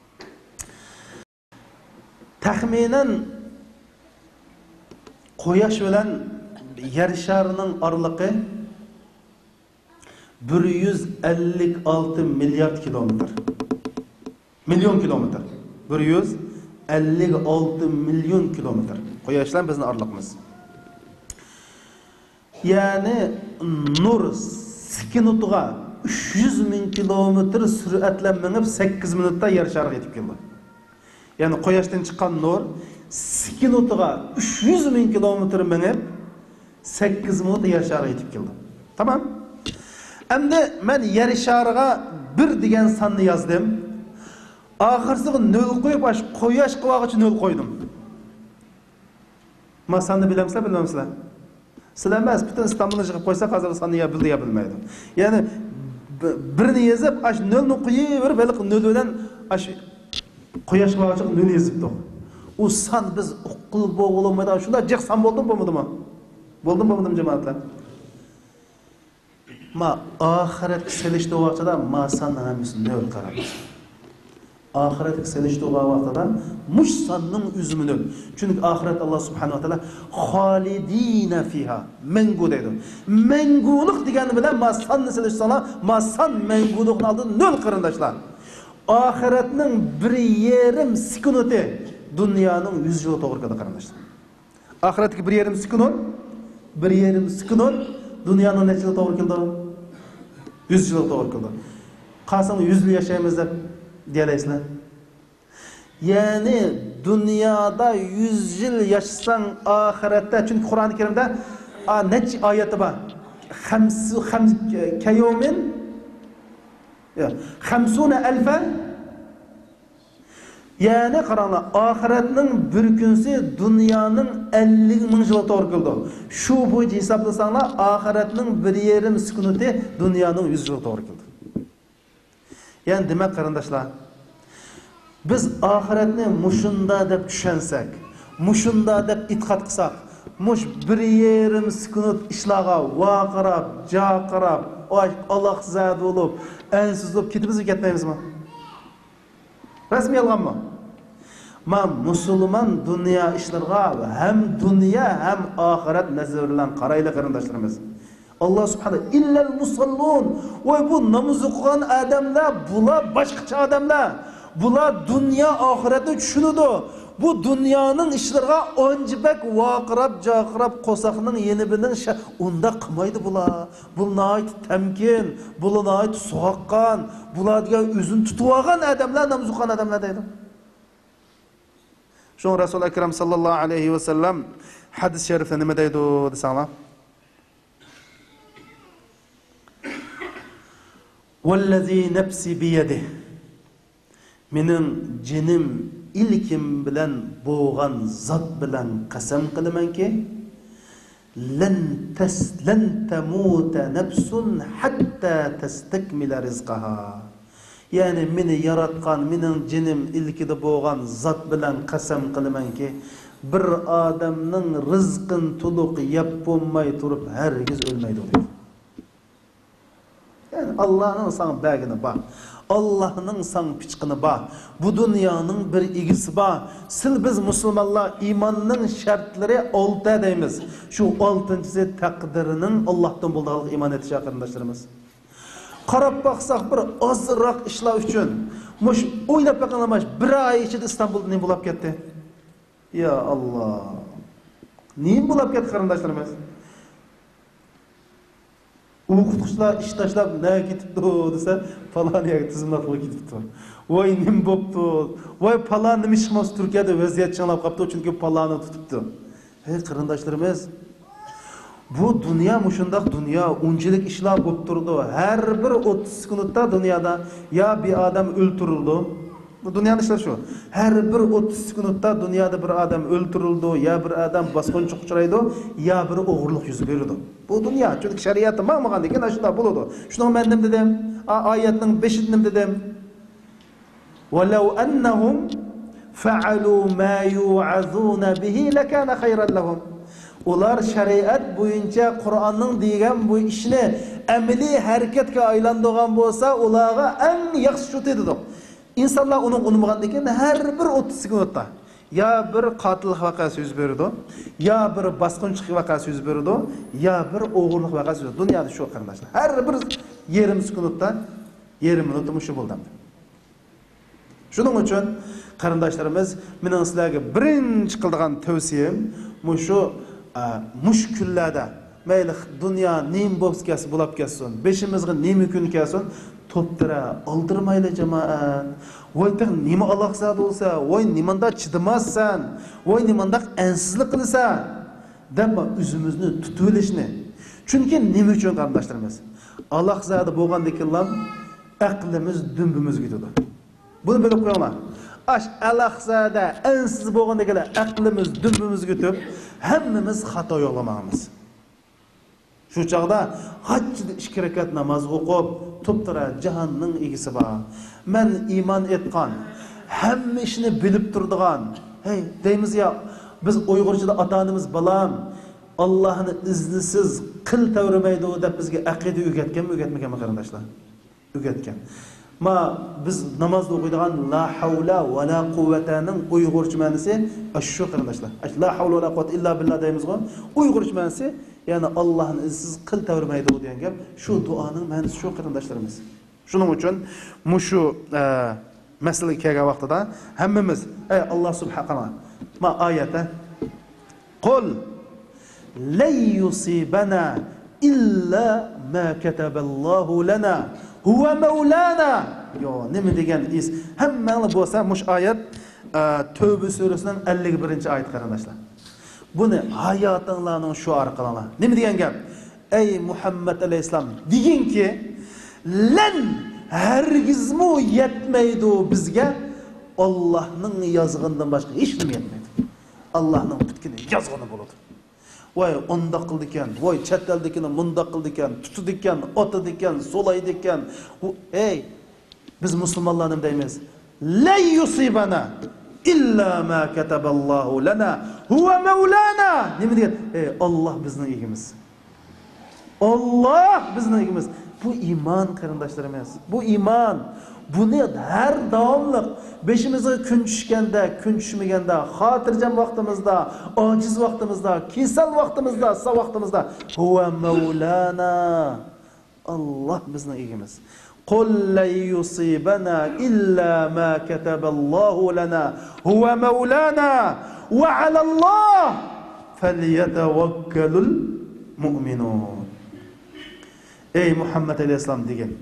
Taxminan Quyosh bilan yer sharining oraliqi bir yuz ellik olti milliard kilometr. Million kilometr. bir yuz ellik olti million kilometr. Quyosh bilan bizning oraliqimiz. Ya'ni nur sekundiga uch yuz ming kilometr suratla minib sakkiz minutda yer shariga yetib keldi. Ya'ni Quyoshdan chiqqan nur sekundiga uch yuz ming kilometr minib sakkiz minut yer shariga yetib keldi. Tamam? Endi men yer shariga bir degan sonni yozdim. Oxirsiga nol qo'yib, ash Quyosh qilmoqchi nol qo'ydim. Men sonni bilamsizlar, bilmaysizlar? Sizlar emas, butun Istanbulni chiqib qo'ysa, hozir sonni ya bildi ya bilmaydi. Ya'ni birini yozib, ash nolni qo'yib, baliq nol bilan ash Quyosh qilmoqchi nol yozibdi. U son biz uqul bo'g'ilmaydi. Shunda jiq son bo'ldim, bo'lmadimi? Bo'ldim, bo'lmadim jamoatlar. Ma oxirat selishdi vaqtida ma son hammasi nol qaramiz. Oxirat selishdi vaqtida mush sonning o'zimi nol. Chunki oxirat Alloh subhanahu va taolo xolidina fiha, mangu deydi. Mangulik degani bilan ma sonni selishsana, ma son mangulikni oldi nol qarindoshlar. Oxiratning bir yarim sekundi dunyoning yuz yil to'g'ri keladi qarindoshlar. Oxiratga bir yarim sekund, bir yarim sekund dunyoning necha yil to'g'ri keldi? yuz yil to'g'ri keldi. Qasam yuz yil yashaymiz deb deyaysizlar. Ya'ni dunyoda yuz yil yashasang oxiratda, chunki Qur'oni Karimda necha oyati bor? Xamsu xam kayomin ya xamsuna alfa. Ya'ni qaranglar, oxiratning bir kunsi dunyoning ellik ming yil to'g'ri keldi. Shu bo'yicha hisoblasanglar, oxiratning bir yarim sekundi dunyoning yuz yil to'g'ri keldi. Ya'ni demak qarindoshlar, biz oxiratni mushunda deb tushunsak, mushunda deb e'tiqod qilsak, mush bir yarim sekund ishlarga vaqirab, jaqirab, Alloh zot bo'lib, ansiz bo'lib ketibizmi, ketmaymizmi? Rasmiy yolg'onmi? Men musulmon dunyo ishlarga ham dunyo ham oxirat nazar bilan qarayli qarindoshlarimiz. Allah subhanahu illal musallun. Voy bu namoz o'qigan odamlar, bular boshqacha odamlar. Bular dunyo oxiratni tushunadi. Bu dunyoning ishlariga onjibak vaqirab, jaqirab, qo'saqning yeni bilan unda qilmaydi bular. Bular tamkin, bular so'qqan, bularga o'zini tutib olgan odamlar namoz o'qigan odamlar deydi. Shon Rasul akram sallallohu alayhi va sallam hadis sharifda nima deydi desanglar? Vallazi nafsi biyadihi. Mening jinim ilkim bilan bo'lgan zot bilan qasam qilamanki, lan taslan tamuta nafsun hatta tastakmila rizqaha. Ya'ni meni yaratgan, mening jinim ilkida bo'lgan zot bilan qasam qilamanki, bir odamning rizqin to'liq yeb bo'lmay turib hargiz o'lmaydi deydi. Yani Allah'ın sana belgini bak. Allah'ın sana piçkini bak. Bu dünyanın bir ilgisi bak. Sil biz Müslümanlar imanın şartları olta deymiz. Şu altıncısı takdirinin Allah'tan bulduğu iman etiş arkadaşlarımız. Qarab baksak bir azroq ishlar uchun mush o'ylab baqanamash bir oy ichida İstanbulda nima bo'lib ketdi? Ya Allah. Nima bo'lib ketdi qarindoshlarimiz? O'qituvchilar ish tashlab nima ketibdi desa, falon yerga tizimlar qo'yib ketibdi. Voy nima bo'pti? Voy falon nima ish qilmas Turkiyada vaziyat changlab qolibdi, chunki falonni tutibdi. Hey qarindoshlarimiz, bu dünya muşundaq dünya unchilik ishlar bo'lib turdi. Har bir o'ttiz sekundda dunyoda ya bir odam o'ltirildi. Bu dunyoning ishlari shu. Har bir o'ttiz sekundda dunyoda bir odam o'ltirildi, ya bir odam bosqinchi uchraydi, ya bir o'g'irlik yuz berdi. Bu dunyo, chunki shariatda ma'mag'an degan shunday bo'ladi. Shuni men nima dedim? Oyatning beshinchi nima dedim? Walau annahum fa'alu ma yu'azuna bihi lakana khayran lahum. Ular shariat bo'yicha Qur'onning degan bu ishni amaliy harakatga aylantirgan bo'lsa, ularga eng yaxshi shu dedi. İnsanlar uni unutmagan ekan, har bir o'ttiz sekundda ya bir qotil voqeasi yuz berdi, ya bir bosqinchilik voqeasi yuz berdi, ya bir o'g'irlik voqeasi yuz berdi. Dunyoda shu qarindoshlar. Har bir yarim sekundda, yarim minutda shu bo'ldi. Shuning uchun qarindoshlarimiz, mening sizlarga birinchi qiladigan tavsiyam shu mushkullarda mayli dunyo nim bo'lsa bo'lib ketsin, beshimizga nima kun kelsin, to'ptira oldirmayli jamoat. Voy taq nima aloqasi bo'lsa, voy nimanda chidamazsan, voy nimanda ansizlik qilsan deb o'zimizni tutib olishni. Chunki nima uchun qarindoshlarimiz? Alloh zoti bo'lgandikinlar aqlimiz dumbimiz ketadi. Buni bilib qo'yinglar. Aş alaqsada ansiz bo'lgandagilar aqlimiz dumbimiz ketib, hammamiz xato yo'lamamiz. Shu chaqda hajjida ikki rakat namoz o'qib, to'ptira jahonning egisi bor. Men iymon etgan, hamma ishni bilib turadigan. Hey, deymiz ya, biz Uyg'urchada ota-onamiz balam Allohni iznisiz qil tavrimaydi deb bizga aqida o'rgatganmi, o'rgatmaganmi qarindoshlar? O'rgatgan. Ma biz namozda o'qiydigan la havla va la quvvataning Uyg'urcha ma'nosi shu qarindoshlar. La havla va la quvvata illa billah deymizmi? Uyg'urcha ma'nosi ya'ni Allohni izsiz qil tavrimaydi degan gap. Shu duoning ma'nosi shu qarindoshlarimiz. Shuning uchun mushu masalaga kelgan vaqtida hammamiz ey Alloh subhanahu ma oyatda qul la yusibana illa ma kataballohu lana huwa maulana. Yo, nima degan is? Hammanglar bo'lsa mush oyat Tövbe surasining ellik birinchi oyat qarindoshlar. Buni hayotinglarning shuari qilinglar. Nima degan gap? Ey Muhammad alayhisalom, deginki lan hargizmi yetmaydi bizga Allohning yozg'inidan boshqa hech nima yetmaydi. Allohning bitkini yozg'ini bo'ladi. Voy onda qildi ekan, voy chet eldikini munda qildi ekan, tutdi ekan, otdi ekan, so'laydi ekan. Ey, biz musulmonlar nima deymiz? La yusibana illa ma kataballohu lana huwa maulana. Nima degan? Ey, Alloh bizning egimiz. Alloh bizning egimiz. Bu iman qarindoshlarimiz. Bu iman. Buni har davomli beshimizga kun tushganda, kun tushmaganda, xotirjam vaqtimizda, ojiz vaqtimizda, kasal vaqtimizda, sa vaqtimizda huwa maulana. Alloh bizning egimiz. Qul la yusibana illa ma kataballohu lana huwa maulana wa 'ala Alloh falyatawakkalul mu'minun. Ey Muhammad alayhisalom degan.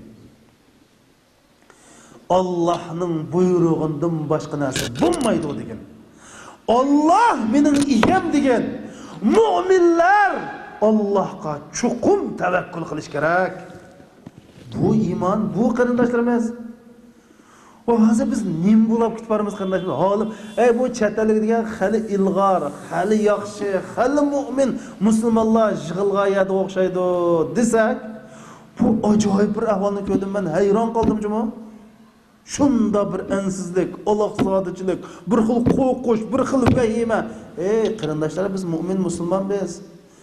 Allah'ның buyrug'undan boshqa narsa bo'lmaydi degan. Alloh mening egam degan. Mu'minlar Allohga chuqum tavakkul qilish kerak. Bu iymon, bu qarindoshlarimiz. O hozir biz nim bo'lib ketib boramiz qarindoshlar. Hali ey bu chatalik degan hali ilg'or, hali yaxshi, hali mu'min musulmonlar yig'ilg'ayada o'xshaydi desak, bu ajoyib bir ahvolni ko'rdim men, hayron qoldim juma. Shunda bir ansizlik, aloqsizlik, bir xil qo'rqish, bir xil vahima. Ey qarindoshlar, biz mu'min musulmon biz.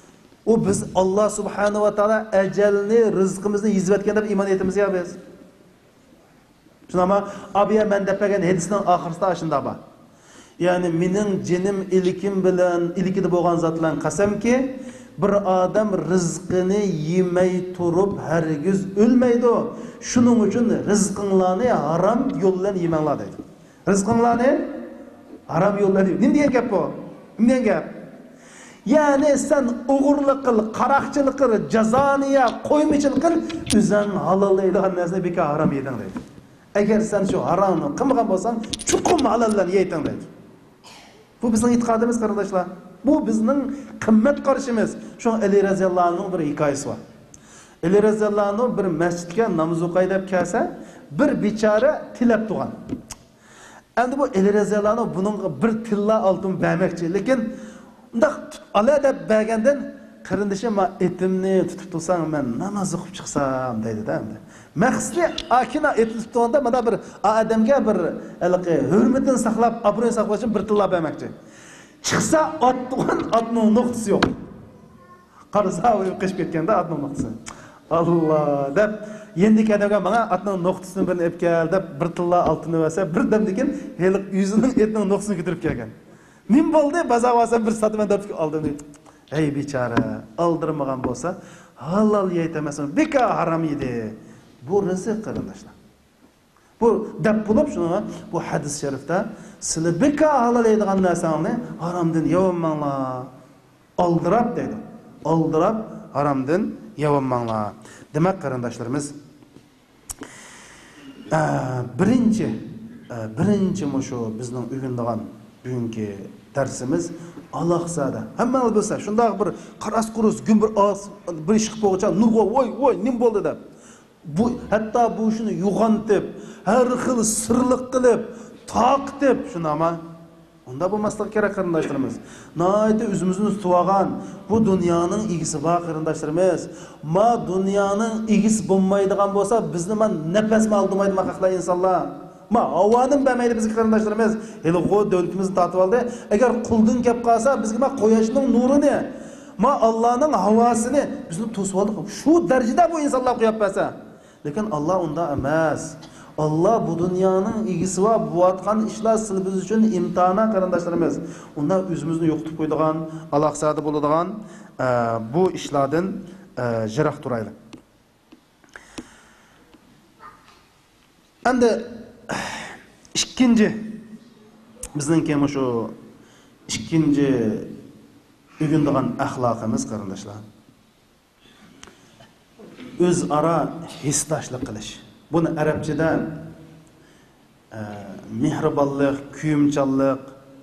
O biz Allah subhanahu wa ta'ala ecelini, rızkımızı hizmetken de iman etimiz ya biz. Şuna ama abiye men depegen hadisinin ahırında aşında ba. Yani minin cinim ilikim bilen ilikide boğan zatlan kasem ki bir adam rızkını yemey turup hergiz ölmeydi o. Şunun için rızkınlarını haram yollan yemenla deydi. Rızkınlarını haram yollan deydi. Ne diyen gap bu? Ne diyen gap? Yani sen uğurluk kıl, karakçılık kıl, cezaniye, koymuçılık kıl, üzen halallaydıgan nesne bir haram yedin deydi. Eğer sen şu haramı kımıgan bolsan, çukum halallan yeytin deydi. Bu bizim itikadımız kardeşler. Bu bizim kımmet karşımız. Şu an Ali radıyallahu anh'ın bir hikayesi var. Ali radıyallahu anh bir mescidge namaz okuyup kelse bir biçare tilep tuğan. Endi bu Ali radıyallahu anh bunun bir tilla altın vermekçi. Lekin ala deb bergenden qarindishim ma etimni tutib tursam men namoz o'qib chiqsam deydi da. Maqsadi akina etni tutganda mana bir odamga bir alqi hurmatini saqlab, obro'yini saqlash uchun bir tilla bermoqchi. Chiqsa otgan otning nuqtasi yo'q. Qarasa u qishib ketganda otning nuqtasi. Allah deb yendik adamga mana otning nuqtasini birini olib kel deb bir tilla oltinni versa, birdan degan heli yuzining etning nuqtasini ko'tarib kelgan. Nim bo'ldi, bazavasa bir satman deb oldim deydi. Ey bichara, aldırmagan bo'lsa, halal yeytemasin, beka haram yedi. Bu rizq qarindoshlar. Bu deb bo'lib shuni bu hadis sharifda sizlar beka halal yeydigan narsani haramdan yeyolmanglar. Aldırab deydi. Aldırab haramdan yeyolmanglar. Demak qarindoshlarimiz, birinchi birinchi mushu bizning uyg'undigan bugungi dersimiz Allah'sada. Hemen albilsa, şunda bir qaras qurus, gün bir ağız, bir iş çıkıp oğuça, nurga, oy, oy, nim boldu da. Bu, hatta bu işini yuğantip, her xil sırlık kılıp, taqtip, şuna ama, onda bu maslak gerek qarindaşlarımız. Naite üzümüzünü tutuğan, bu dünyanın ilgisi var qarindaşlarımız. Ma dünyanın ilgisi bulmaydıgan bolsa, bizni man nefes mi aldımaydı makakla insanlar. Ma havanın bəməyli bizim qarindaşlarımız. Hele o dövlətimizi tatib aldı. Eğer kuldun kep qalsa, bizge ma qoyashning nurunu, ma Allah'ın havasını bizim tosib aldık. Şu derecede bu insanlar qoyab bersa. Lekin Allah onda emas. Allah bu dünyanın ilgisi var, bu atkan işler siz üçün imtihana qarindaşlarımız. Onda üzümüzünü yoqtib qoyduğan, alaqsada boladigan bu işlerden jiroq turaylik. Endi ikkinchi bizningki shu ikkinchi uyg'undigan axloqimiz qarindoshlar. O'zaro hisdoshlik qilish. Buni arabchada mehribonlik, kuyimchanlik,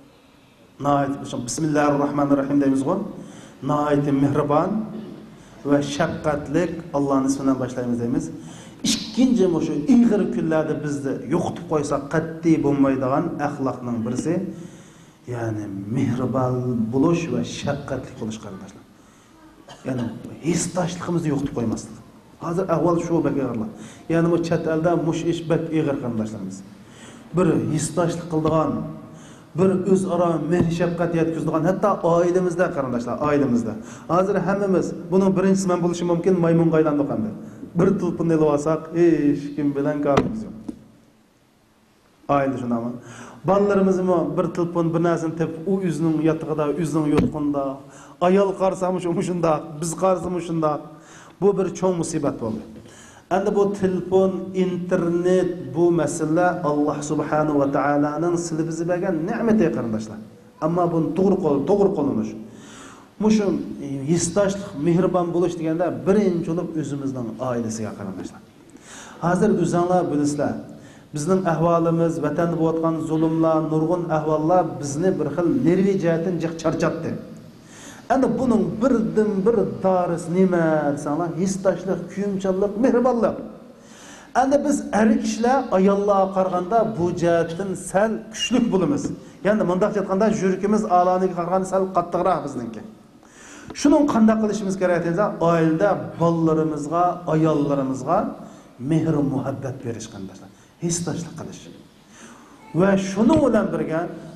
bismillahirrohmanirrohim deymiz-ku. Nəhayət mehribon va shafqatlik Allohning ismidan boshlaymiz deymiz. İkinci şu iğir küllerde bizde yoqtib qo'ysa qat'iy bo'lmaydigan axloqning birisi, yani mehribon bo'lish va shafqatli bo'lish qarindoshlar. Yani hisdoshligimizni yoqtib qo'ymaslik. Hozir ahvol shu bakirlar. Yani bu chet elda mush ish bak iğir qarindoshlarimiz. Bir hisdoshlik qildigan, bir o'zaro mehr shafqat yetkazadigan, hatto oilamizda qarindoshlar, oilamizda. Hozir hammamiz buning birinchisi men bo'lishi mumkin, maymunga aylandik hamda. Bir tulpun eli olsak, hiç kim bilen kalmamız yok. Aile şuna ama. Ballarımız mı bir tulpun bir nasin tep, o üzünün yatıqıda, üzünün yotqunda, ayal qarsamış umuşunda, biz qarsamışında. Bu bir çoğun musibet oldu. Endi bu telefon, internet, bu mesele Allah subhanahu wa ta'ala'nın sizi bizi bergen ni'meti qarindoshlar. Ama bunu doğru qol, doğru qolunish. Muşum hisdoshlik, mehribon bo'lish deganda birinchi bo'lib o'zimizning oilasiga qarindoshlar. Hozir o'zinglar bilasizlar, bizning ahvolimiz, vatanda bo'layotgan zulmlar, nurg'un ahvollar bizni bir xil nerviy jihatdan jiq charchatdi. Endi buning birdan bir doris nima desanglar, hisdoshlik, kuyimchanlik, mehribonlik. Endi biz er kishilar ayollarga qaraganda bu jihatdan sal kuchli bo'lamiz. Ya'ni mundaq aytganda yuragimiz a'loniga qaraganda sal qattiqroq bizningki. Şunun qanday qilishimiz kerak desa, oilada bolalarimizga, ayollarimizga mehr muhabbat berish qarindoshlar. Hisdoshlik qilish. Va shuning bilan birga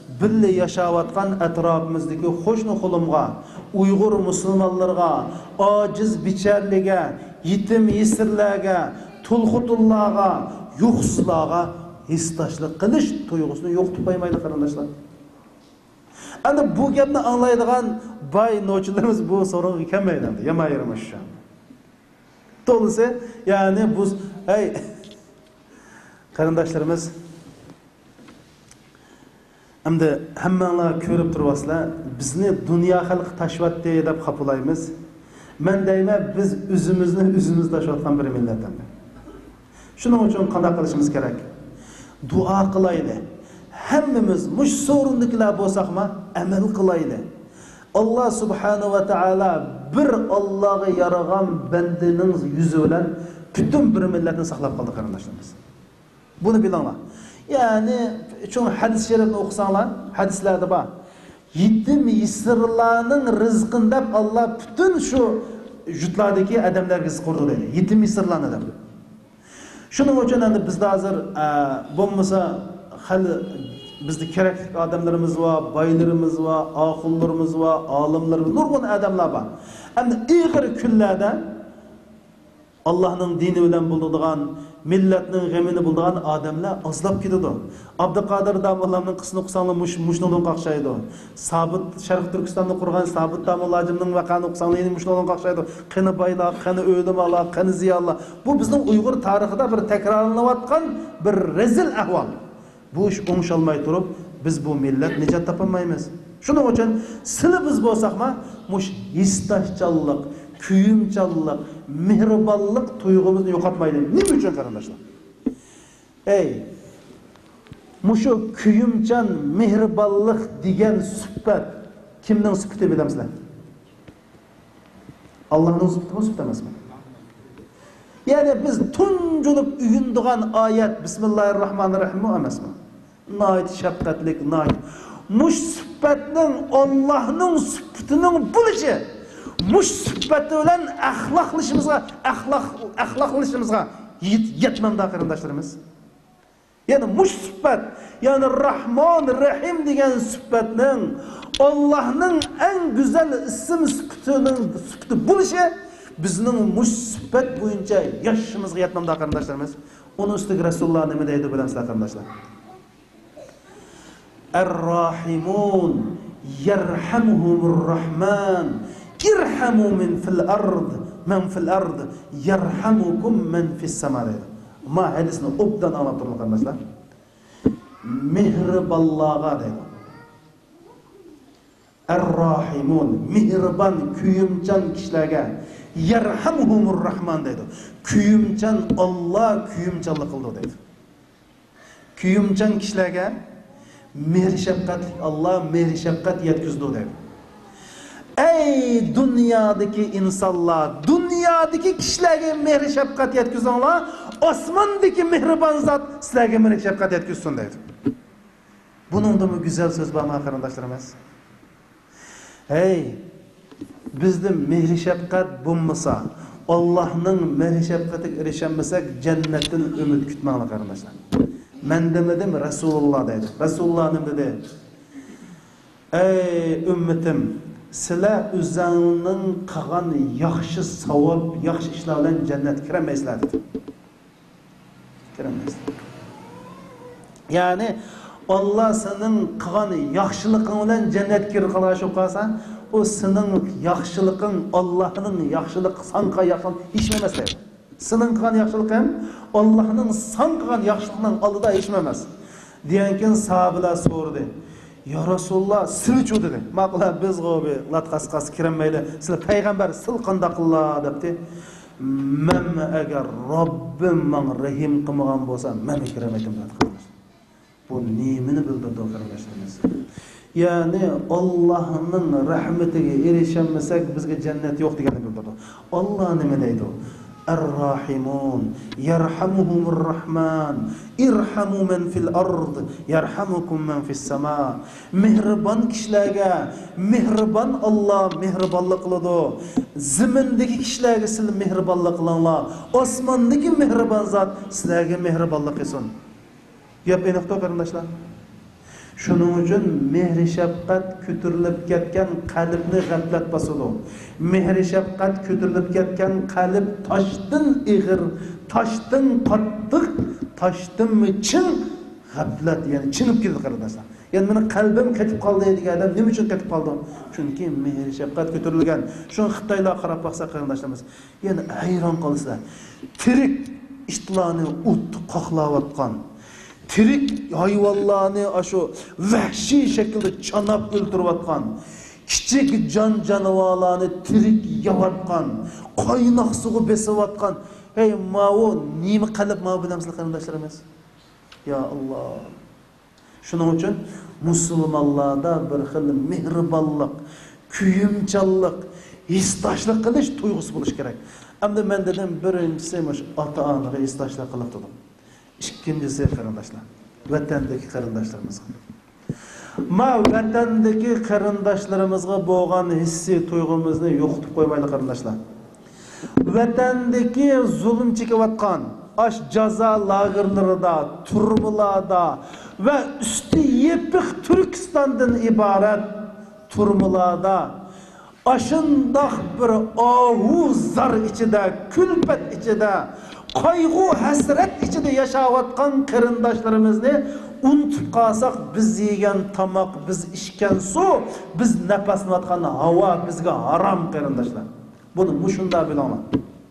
birga yaşayotgan atrofimizdagi qo'shni qulimga, Uyg'ur musulmonlarga, ojiz bicharlarga, yetim yesirlarga, tulxutullarga, yo'qsizlarga hissdoshlik qilish tuyg'usini yo'qitib qo'ymaydi qarindoshlar. Ana bu gapni anglaydigan boy nochilarimiz bu so'rovga kelmaydi endi, yamayirmish shu. To'g'risi, ya'ni bu hey qarindoshlarimiz endi hammanglar ko'rib turibsizlar, bizni dunyo xalqi tashvatdi deb qabulaymiz. Men deyman, biz o'zimizni o'zimiz tashvatgan bir millatdan. Shuning uchun qanday qilishimiz kerak? Duo qilaylik. Hammamiz mush so'rindikilar bo'lsaqmi, amal qilaylik. Alloh subhanahu va taolo bir Allohga yaragan bandining yuzi bilan butun bir millatni saqlab qoldi qarindoshlarimiz. Buni bilinglar. Ya'ni şu hadis şerifni o'qisanglar, hadislarda bor. Yetim yesirlarning rizqini deb Alloh butun shu jutlardagi odamlarga rizq qurdi deydi. Yetim yesirlarni deb. Shuning uchun endi bizda hozir bo'lmasa hali bizda kerakli odamlarimiz va boylarimiz va oqillarimiz va olimlarimiz, nurg'un odamlar bor. Endi ig'ir kunlarda Allah'ın dini bilen bulduğun, milletinin gemini bulduğun adamlar azlap gidiyor. Abdülkadir Damoğlu'nun kısmını kusanlı muş, muşnulun kakşaydı. Sabit, Şarkı Türkistan'da kurgan Sabit Damoğlu'nun vakanı kusanlı yeni muşnulun kakşaydı. Kını baylar, kını ölüm Allah, kını ziyallah. Bu bizim Uygur tarihinde bir tekrarlanıvatkan bir rezil ahval. Bu iş oңşalmay turup, biz bu millet nicat tapamayız. Şunun için sili biz bolsak mı, muş istaşçallık, kuyumchallik, mehribonlik tuyg'umuzni yo'qotmaydi. Nima uchun qarindoshlar? Ey, mushu kuyumchan mehribonlik degan sifat kimning sifati bilamsizlar? Allohning sifati sifati emasmi? Ya'ni biz tunjulib uyundigan oyat Bismillahirrohmanirrohim emasmi? Nayt shafqatlik, nayt. Mush sifatning Allohning sifatining bo'lishi mush sifati bilan axloqlashimizga, axloq axloqlashimizga yetmamda qarindoshlarimiz. Ya'ni mush sifat, ya'ni Rahmon, Rahim degan sifatning Allohning eng go'zal ism sifatining sifati bo'lishi bizning mush sifat bo'yicha yashashimizga yetmamda qarindoshlarimiz. Uni ustiga Rasululloh nima deydi bilamsizlar qarindoshlar? Er-Rahimun yerhamuhumur Rahman. İrhamu min fil ard, men fil ard, yerhamukum men fis sama deydi. Ma hadisini obdan anlatır arkadaşlar. Mehriballığa deydi. Er-Rahimun, mehriban, kuyumchan kişilerge, yerhamuhumur Rahman deydi. Kuyumchan Allah kuyumchanlik qildi deydi. Kuyumchan kişilerge, mehr şefkat Allah mehr şefkat yetkizdi deydi. Ey dünyadaki insanlar, dünyadaki kişilerge mehri şefkat yetkizonlar, osmandaki mehriban zat sizlerge mehri şefkat yetkizsin deydi. Bunun da mı güzel söz var mı qarindoshlarimiz? Hey, bizde mehri şefkat bulmasa, Allah'ın mehri şefkatiga erişemesek cennetin ümit kütmağına qarindoshlar. Men demedim, Resulullah deydi. Resulullah ne dedi? Ey ümmetim, sizlar o'zingizning qilgan yaxshi savob, yaxshi ishlar bilan jannatga kiramaysizlar dedi. Kiramaysizlar. Ya'ni Alloh sening qilgan yaxshiliqing bilan jannatga kira qilishib qolsa, o sening yaxshiliqing Allohning yaxshilik sanqa yaqin hech emas deydi. Sening qilgan yaxshiliqing Allohning san qilgan yaxshiliqning oldida hech emas. Degankin sahobalar so'radi. Ya Rasulullah silchu dedi. Maqla biz qo'bi latqasqas kiramaydi. Sizlar payg'ambar sil qanday qillar debdi. Men agar Robbim men rahim qilmagan bo'lsa, men kiramaydim dedi. Bu nimani bildirdi qarindoshlarimiz? Ya'ni Allohning rahmatiga erishamasak bizga jannat yo'q deganini bildirdi. Alloh nima deydi? Er-Rahimun yerhamuhumur Rahman irhamu men fil ard yerhamukum men fis sama. Mehribon kishilarga mehribon Alloh mehribonlik qiladi. Zimindagi kishilarga siz mehribonlik qilinglar. Osmondagi mehribon zot sizlarga mehribonlik qilsin. Gap aniqmi qarindoshlar? Shuning uchun mehr shafqat ko'tarilib ketgan qalbni g'aflat bosadi. Mehr shafqat ko'tarilib ketgan qalb toshdan ig'ir, toshdan qattiq, toshdan chin g'aflat, ya'ni chinib ketdi qarindoshlar. Yani benim qalbim ketib qoldi degan adam nima uchun ketib qoldi? Chunki mehr shafqat ko'tarilgan. Shuni Xitoylar qarab baqsa qarindoshlarimiz, yani hayron qolsa, tirik ishtilarni o't qoqlayotgan, tirik hayvonlarni ashu vahshiy shaklda chanab o'ltirayotgan, kichik jon jonivorlarni tirik yeyotgan, qaynoq suvga besayotgan, hey mavo nima qilib ma bilamsizlar qarindoshlarimiz? Ya Allah. Shuning uchun musulmonlarda bir xil mehribonlik, kuyimchanlik, histoshlik qilish tuyg'usi bo'lish kerak. Endi men dedim birinchisi mush ota-onaga histoshlik qilib turdim. Ikkinchisi qarindoshlar, vatandagi qarindoshlarimiz. Ma vatandagi qarindoshlarimizga bo'lgan hissiy tuyg'umizni yo'qotib qo'ymaylik qarindoshlar. Vatandagi zulm chekayotgan aş jaza lagerlarida, turmalarda ve üstü yepik Türkistan'dan ibaret turmalarda aşındak bir ahu zar içinde, külpet içinde, kaygı, hasret içinde yaşavatkan qarindoshlarimizni unutup qalsak biz yegan tamak, biz içken su, biz nefeslanayotgan hava bizga haram qarindoshlar. Bunu mushunda bilaman.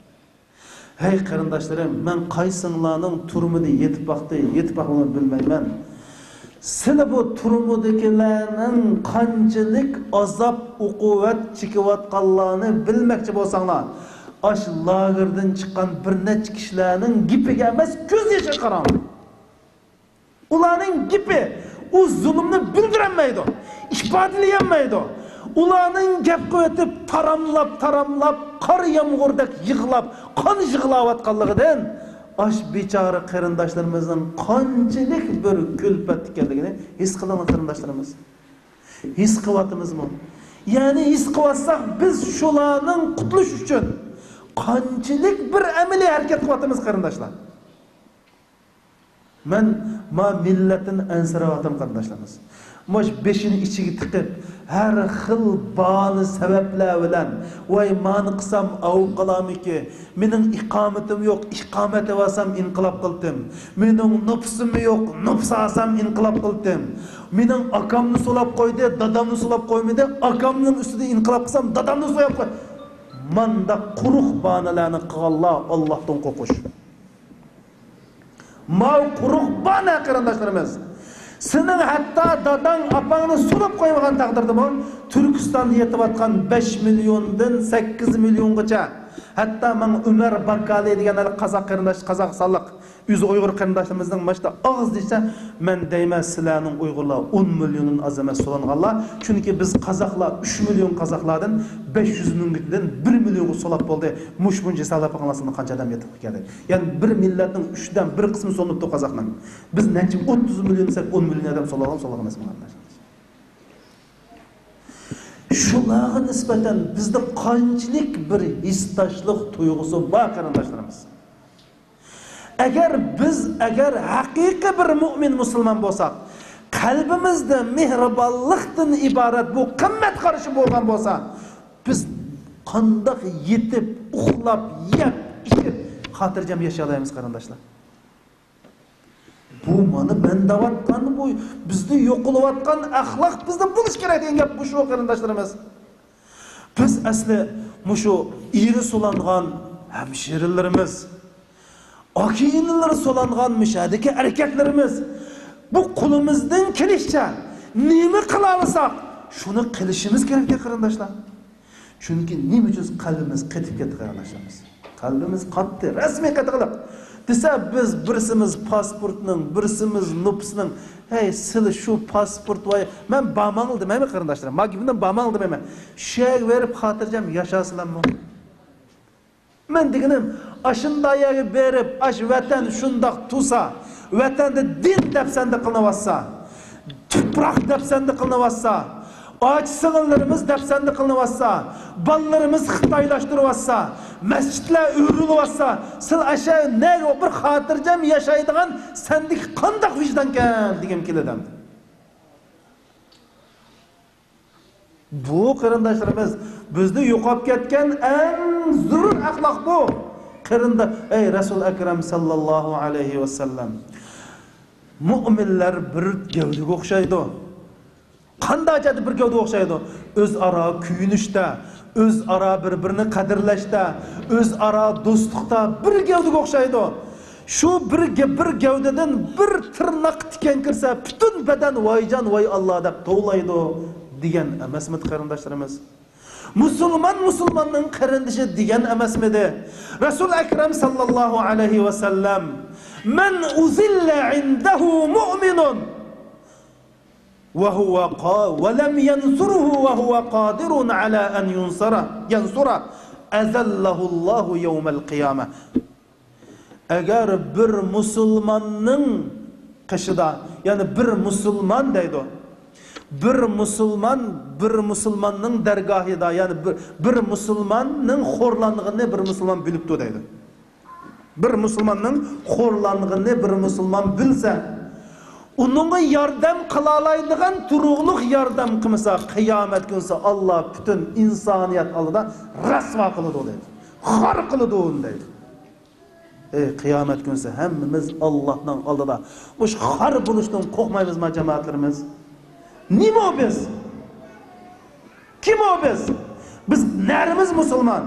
Hey qarindoshlarım, men qaysinglarning turmida yetib baqdi, yetib baqini bilmayman. Sizlar bu turmudagilarning qanchalik azob, uquvat chekayotganlarini bilmoqchi bo'lsanglar, ash lagerdan chiqqan bir necha kishilarning gipiga emas, ko'z yoshi qarang. Ularning gipi u zulmni bildirilmaydi, ifodalayolmaydi. Ularning gap qo'yib taramlab taramlab qor yomg'irdak yig'lab qon yig'layotganligidan ash bechora qarindoshlarimizning qanchalik bir kulpat ekanligini his qilaman qarindoshlarimiz. His qilatamizmi? Ya'ni his qilsak biz shularning qutulush uchun qanchalik bir amaliy harakat qilyapmiz qarindoshlar. Men ma millatin ansirawatam qarindoshlarimiz. Moş beşini içigi tiqib, her xil bağlı sebepler bilen, vay mani qısam avuq qalamiki, mening iqametim yok, iqamet evasam inqilab qildim. Mening nupsum yok, nups asam inqilab qildim. Mening akamni solab qo'ydi, dadamni solab qo'ymadi, akamning ustida inqilab qilsam, dadamni so'yab qo'y. Manda quruq banalarni qilganlar Allohdan qo'rqish. Ma quruq bana qarindoshlarimiz. Senin hatta dadan apağını sulup koymagan taqdirda bu Türkistan'da yetib beş milyondan sekiz milyongacha hatta men Ömer Bakkali degan Qozaq qarindosh, Qozaq sallıq yüz Uyg'ur qarindoshimizning mashta og'iz desa, men deyman sizlarning Uyg'urlar on milyonun azamat solanganlar, chunki biz Qozoqlar üç milyon Qozoqlardan beş yüz mingdan bir milyonga solab bo'ldi. Mush buncha salab qilganlarning qancha odam yetib keldi. Ya'ni bir millatning uchdan bir qismi so'nibdi Qozoqning. Biz nechim o'ttiz milyon desak on milyon odam solagan solagan emas qarindashlar. Shularga nisbatan bizda qanchalik bir histoshlik tuyg'usi bor qarindoshlarimiz. Eğer biz eğer haqiqiy bir mu'min musulmon bo'lsak, qalbimizda mehribonlikdan iborat bu qimmat qarishi bo'lgan bo'lsa, biz qandoq yetib, uxlab, yeb, ichib xotirjam yashay olamiz qarindoshlar. Bu mana men davatgan bu bizda yo'qilayotgan axloq bizda bo'lish kerak degan gap bu shu qarindoshlarimiz. Biz asli mushu iri sulangan hamshiralarimiz, akiyinlar solangan müşahedeki hareketlerimiz bu kulumuzdan kelişçe nemi kılalısak şunu kılışımız gerekli qarindoshlar. Çünkü nemi için kalbimiz ketip ketdi qarindoshlarimiz. Kalbimiz qatdi, rasmiy qattiqlik. Desa biz birsimiz pasportning, birsimiz nupsning, hey siz şu pasport vay men bamanıl demayman qarindoshlar. Magibimdan bamanıl demayman. Şey verip xotirjam yashasizlarmi? Men deganim aşındayağı berip aş vatan şundaq tusa, vatanda din depsende qılınavassa, tuproq depsende qılınavassa, ağaç sığınlarımız depsende qılınavassa, ballarımız xitoylaştırıvassa, mescitler ürülüvassa, siz aşağı ne o bir xotirjam yaşaydigan sendik qandaq vicdankan degim keladi. Bu qarindoshlarimiz bizni yo'qolib ketgan eng zo'r axloq bu. Qarinda ey Rasul akram sallallohu alayhi va sallam. Mu'minlar bir gavdaga o'xshaydi. Qandaycha bir gavdaga o'xshaydi. O'zaro kuyinishda, o'zaro bir-birini qadrlashda, o'zaro do'stlikda bir gavdaga o'xshaydi. Shu bir bir gavdadan bir tirnoq tikan kirsa, butun badan voyjon voy Alloh deb to'g'laydi degan emasmi qarindoshlarimiz? Musulmon musulmonning qarindoshi degan emasmidi? Rasul akram sallallohu alayhi va sallam man uzilla indahu mu'minun wa huwa qa wa lam yansuruhu wa huwa qadirun ala an yunsara yansura azallahu Allahu yawm al-qiyamah. Agar bir musulmonning qishida, ya'ni bir musulmon deydi. Bir musulmon bir musulmonning dargohida, ya'ni bir, bir musulmonning xo'rlanligini bir musulmon bilibdi deydi. Bir musulmonning xo'rlanligini bir musulmon bilsa, uningga yordam qila oladigan turug'liq yordam qilmasa, qiyomat kunsa Alloh butun insoniyat oldida rasvo qiladi deydi. Xor qiladi deydi. Ey qiyomat kunsa hammamiz Allohning oldida mush xor bo'lishdan qo'rqmaymizmi jamoatlarimiz? Nima biz? Kim o biz? Biz nerimiz musulmon?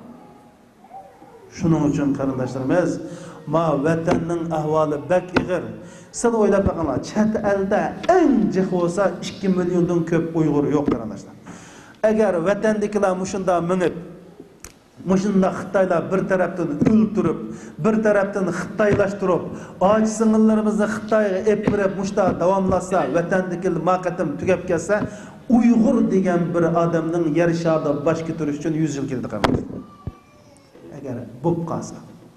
Shuning uchun qarindoshlarimiz, ma vatanning ahvoli bak ig'ir. Siz o'ylab boqinglar, chet elda eng jiq bo'lsa ikki milliondan ko'p Uyg'ur yo'q qarindoshlar. Agar vatandagilar mushunda minib, mushunda Xitoylar bir tarafdan o'ltirib, bir tarafdan Xitoylashtirib, och singillarimizni Xitoyga epirib mushda davomlasa, vatandagi maqatim tugab kelsa, Uyg'ur degan bir odamning yer sharida bosh ko'tarish uchun yuz yil keldi qarindoshlar. Agar bo'p qolsa,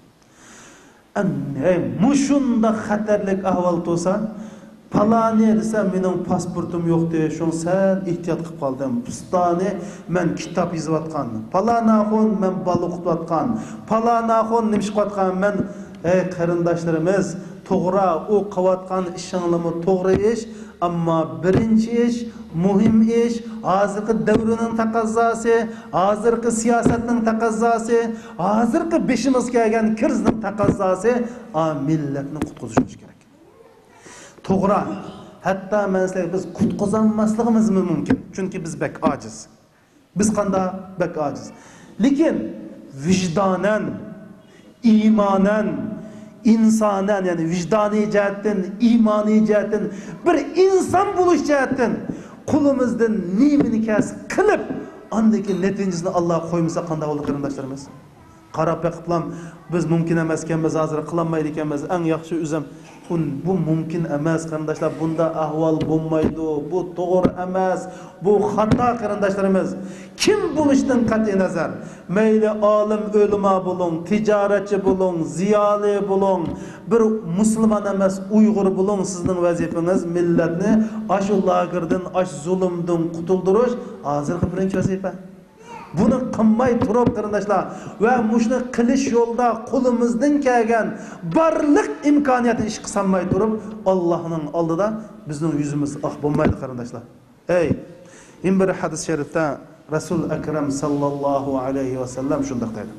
anne mushunda xatarlik ahvol bo'lsa, palani desa mening pasportim yo'q deb, shun sal ehtiyot qilib qoldim. Pistani men kitob yozayotgan. Palanaxon men bal o'qitayotgan. Palanaxon nima ish qilayotgan? Men ey qarindoshlarimiz, to'g'ri u qilayotgan ishinglarni to'g'ri ish, ammo birinchi ish, muhim ish, hozirgi davrining taqozosi, hozirgi siyosatning taqozosi, hozirgi beshimizga kelgan kirzning taqozosi, a millatni qutqizish kerak. To'g'ri, hatto men sizlarga biz qutqizolmasligimiz mumkin, chunki biz bek ojiz. Biz qanday bek ojiz. Lekin vijdonan, iymonan, insonan, ya'ni vijdoniy jihatdan, iymoniy jihatdan, bir inson bo'lish jihatdan qo'limizdan nimani kasb qilib, andagi natijasini Alloh qo'ymasa qanday bo'ladi qarindoshlarimiz? Qarab baqiblam biz mumkin emas ekanmiz, hozir qilolmaydi ekanmiz. Eng yaxshi o'zim bu mumkin emas qarindoshlar, bunda ahvol bo'lmaydi, bu to'g'ri emas, bu xato qarindoshlarimiz. Kim bo'lishdan qat'iy nazar, mayli olim o'lima bo'ling, tijoratchi bo'ling, ziyoli bo'ling, bir musulmon emas Uyg'ur bo'ling, sizning vazifangiz millatni ashu lagerdan, ash zulmdan qutuldirish hozirgi birinchi vazifa. Buni qilmay turib qarindoshlar va mushni qilish yo'lda qo'limizdan kelgan barliq imkoniyatni ish qilmay turib, Allohning oldida bizning yuzimiz oq bo'lmaydi qarindoshlar. Ey, in bir hadis sharifda Rasul akram sallallohu alayhi va sallam shunday dedi.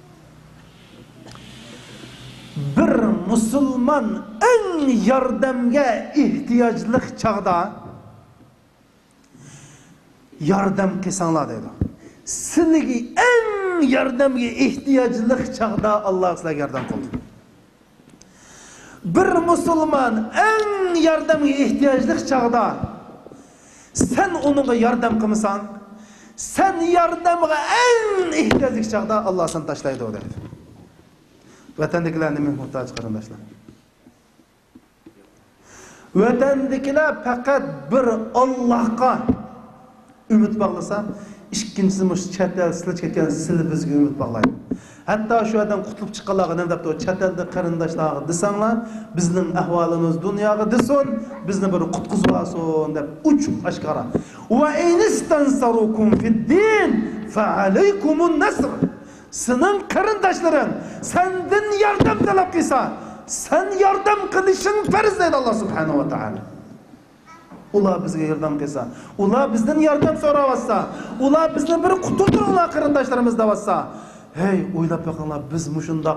Bir musulmon eng yordamga ehtiyojli chaqda yordam qilsanglar dedi. Sizlarga eng yordamga ehtiyojli chaqda Alloh sizlarga yordam qildi. Bir musulmon eng yordamga ehtiyojli chaqda sen unga yordam qilmasan, sen yordamga eng ehtiyojli chaqda Alloh seni tashlaydi dedi. Vatandagilarni muhtoj qarindoshlar. Vatandagilar faqat bir Allohga umid bog'lasa, ikkinchisi mush chet el silib ketgan sil bizga umid bog'laydi. Hatto shu yerdan qutulib chiqqanlarga nima debdi, chet elda qarindoshlar desanglar, bizning ahvolimiz dunyoga desin, bizni bir qutqizib olsin deb uchuq ashqara. Va inistansarukum fid-din fa alaykumun nasr. Sening qarindoshlaring sendan yordam talab qilsa, sen yordam qilishing farz deydi Alloh subhanahu va taolo. ular bizga yordam qilsa, ular bizdan yordam so'rayotsa, ular bizni bir qutuldiringlar qarindoshlarimiz deyotsa, hey, o'ylab boqinglar, biz mushundoq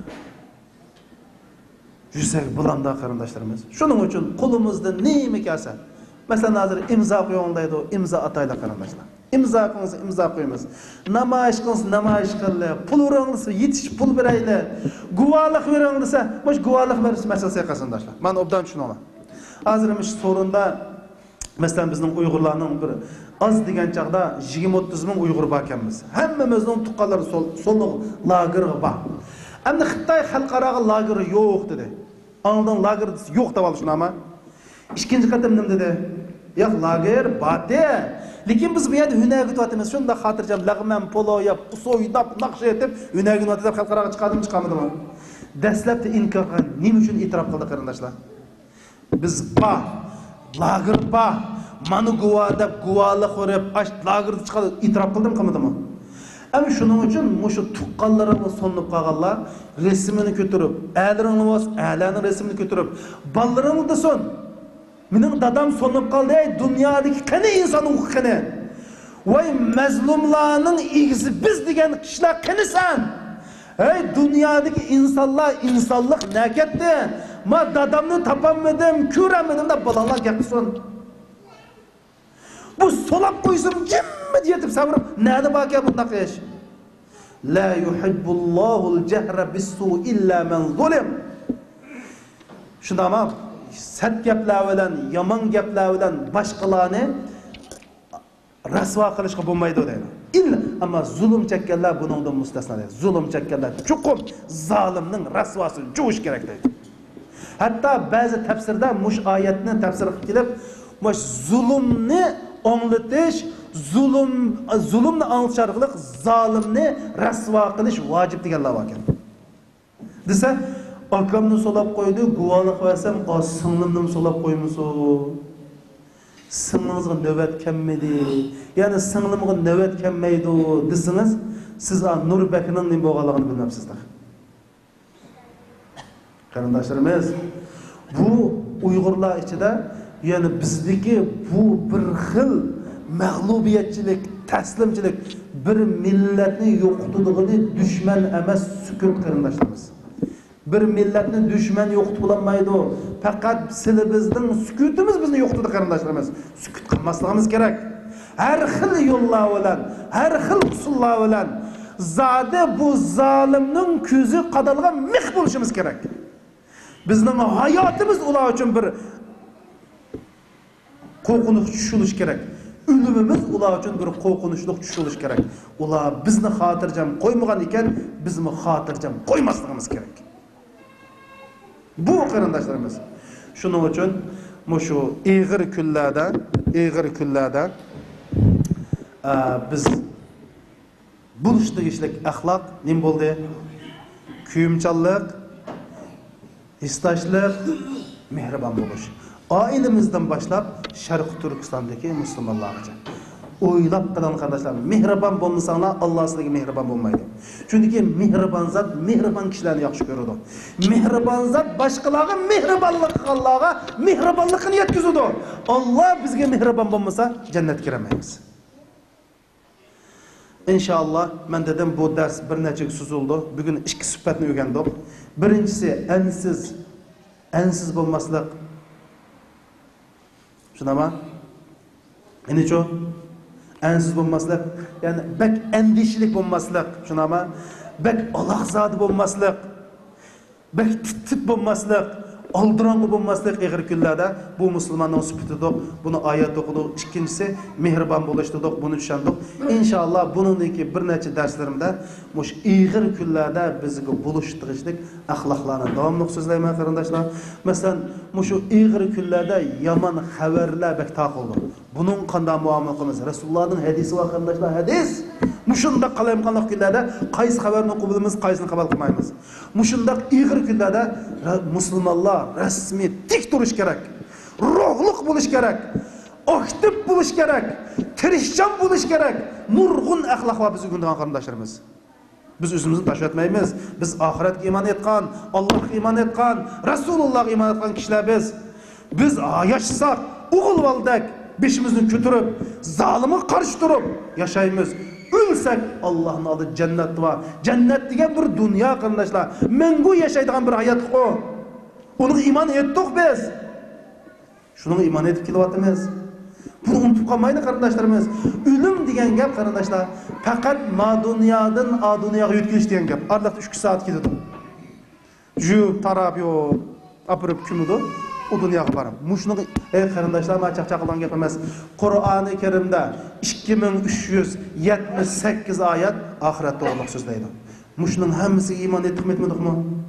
yursak bo'landa qarindoshlarimiz. Shuning uchun qo'limizda nima kelsa, masalan, hozir imzo qo'ying deydi, imzo ataylar qarindoshlar. İmza qilsa imzo qo'yamiz. Namoyish qilsa namoyish qilib, pul o'rangilsa yetish pul berayli. Guvohlik bering desa, mush guvohlik berish masalasiga qarindoshlar. Men obdan tushunaman. Hozirmish sorunda masalan bizning Uyg'urlarning bir az degan chaqda yigirma o'ttiz ming Uyg'ur bor ekanmiz. Hammamizning tuqqanlari soliq lageri bor. Endi Xitoy xalqaro lageri yo'q dedi. Oldin lager yo'q deb olishunama. Ikkinchi qatam nima dedi? Yo'q, lager bate. Lekin biz bu yerda hünərgü tutamiz. Shunda xotirjam lag'man polo yap, usoydab, naqsh etib, hünərgü tutib xalqaro chiqadimi, chiqamadimi? Dastlabda inkor qilgan. Nima uchun e'tirof qildi qarindoshlar? Biz ba, lager ba, mana guvoh deb guvohlik qo'yib, ash lagerni chiqadi, e'tirof qildim, qilmadimi? Ama shuning uchun mushu tuqqanlarni sonib qolganlar rasmini ko'tarib, a'larini vos, a'laning rasmini ko'tarib, ballalarini da son. Mening dadam sonib qoldi, ey dunyodagi qani inson huquqini. Voy mazlumlarning egisi biz degan kishilar qanisan? Ey dunyodagi insonlar insonlik nakatdi. Ma dadamni topolmadim, ko'ramadim deb bolalar gapirsin. Bu solab qo'ysam jimmi yetib sabrib, nada baka bunday qish. La yuhibbullohul jahra bis-su illa man zulim. Shundami? Sat gaplar bilan, yomon gaplar bilan boshqalarni rasvo qilishga bo'lmaydi deydi. İlla amma zulm chekkanlar buningdan mustasno deydi. Zulm chekkanlar chuqur zolimning rasvosini jo'sh kerak deydi. Hatto ba'zi tafsirda mush oyatni tafsir qilib kelib, mush zulmni anglatish, zulm zulmni anglatish orqali zolimni rasvo qilish vojib deganlar bor ekan. Desa, akamni solab qo'ydi, guvohlik versam, o singlimni solab qo'ymisu. Singlingizga navbat kelmadi. Ya'ni singlimga navbat kelmaydi desangiz, siz Nur Bakirning nima bo'lganligini bilmabsizlar. Qarindoshlarimiz, bu Uyg'urlar ichida, ya'ni bizdagi bu bir xil mag'lubiyatchilik, taslimchilik, bir millatni yo'qotadigan dushman emas, sukut qarindoshlarimiz. Bir millatni dushman yo'qotib bo'lmaydi. Faqat sizlar bizning sukutimiz bizni yo'qotadi qarindoshlarimiz. Sukut qilmasligimiz kerak. Har xil yo'llar bilan, har xil usullar bilan zodi bu zolimning ko'zi qadalgan mix bo'lishimiz kerak. Bizning hayotimiz ular uchun bir qo'rqinch tushilish kerak. Ölümimiz ular uchun bir qo'rqinchlik tushilish kerak. Ular bizni xotirjam qo'ymagan ekan, bizni xotirjam qo'ymasligimiz kerak. Bu qarindoshlarimiz. Shuning uchun mushu ig'ir kunlarda, ig'ir kunlarda biz bulishtigishlik axloq nim bo'ldi? Kuyimchanlik, istashlik, mehribon bo'lish. Ailemizden başlap Sharq Turkistondagi musulmonlarga o'ylab qiling qardoshlar, mehribon bo'lmasanlar Alloh sizlarga mehribon bo'lmaydi. Chunki mehribon zot mehribon kishilarni yaxshi ko'radi. Mehribon zot boshqalarga mehribonlik qilganlarga mehribonlikni yetkazadi. Alloh bizga mehribon bo'lmasa jannatga kiramaymiz. İnşallah men dedim bu ders bir necha suzuldi. Bugun ikki suhbatni o'rgandik. Birinchisi ansiz ansiz bo'lmaslik. Shunama? Endi cho ansiz bo'lmaslik, ya'ni bak andishlik bo'lmaslik, shunama? Bak Allohzod bo'lmaslik, bak titib bo'lmaslik, oldiranqi bo'lmaslik ig'ir kunlarda bu musulmonning sifatidir. Buni oyat o'qidik. Ikkinchisi mehribon bo'lish dedik, buni tushundik. Inshaalloh buningki bir necha darslarimda mush ig'ir kunlarda bizga bo'lishtirishlik axloqlarni davomli so'zlayman qarindoshlar. Masalan, mushu ig'ir kunlarda yomon xabarlar bak taqildi. Buning qanday muomala qilamiz? Rasulullohning hadisi va qarindoshlar, hadis mushunda qalayotgan kunlarda qaysi xabarni qabulimiz, qaysini qabul qilmaymiz. Mushunda ig'ir kunlarda musulmonlar rasmiy tik turish kerak. Ruhliq bo'lish kerak. Aktiv bo'lish kerak. Tirishchan bo'lish kerak. Nurg'un axloqlar biz ugundan qarindoshlarimiz. Biz o'zimizni tashlatmaymiz. Biz oxiratga iymon etgan, Allohga iymon etgan, Rasulullohga iymon etgan kishilar biz. Biz yashsak, o'g'il valdak beşimizni kötürüp, zalimi qarşı durup yaşayımız. Ölsek Allah'ın adı cennet var. Cennet diye bir dünya kardeşler. Mengu yaşaydıgan bir hayat o. Onu iman ettik biz. Şunu iman edip kilovatımız. Bunu unutup kalmayın kardeşlerimiz. Ölüm diyen gap kardeşler. Fakat ma dünyadan a dünyaya yütkiliş diyen gap. Arlaqda üç saat gidiyordu. Jüp, tarap yok. Apırıp kümüdü. O dünyaya varım. Muşunu ey kardeşler ma çaqçaqılan gap emas. Kur'an-ı Kerim'de iki bin üç yüz yetmiş sekiz ayet ahiretde Allah sözleydi. Muşunun hemisi iman ettik mi etmedik mi?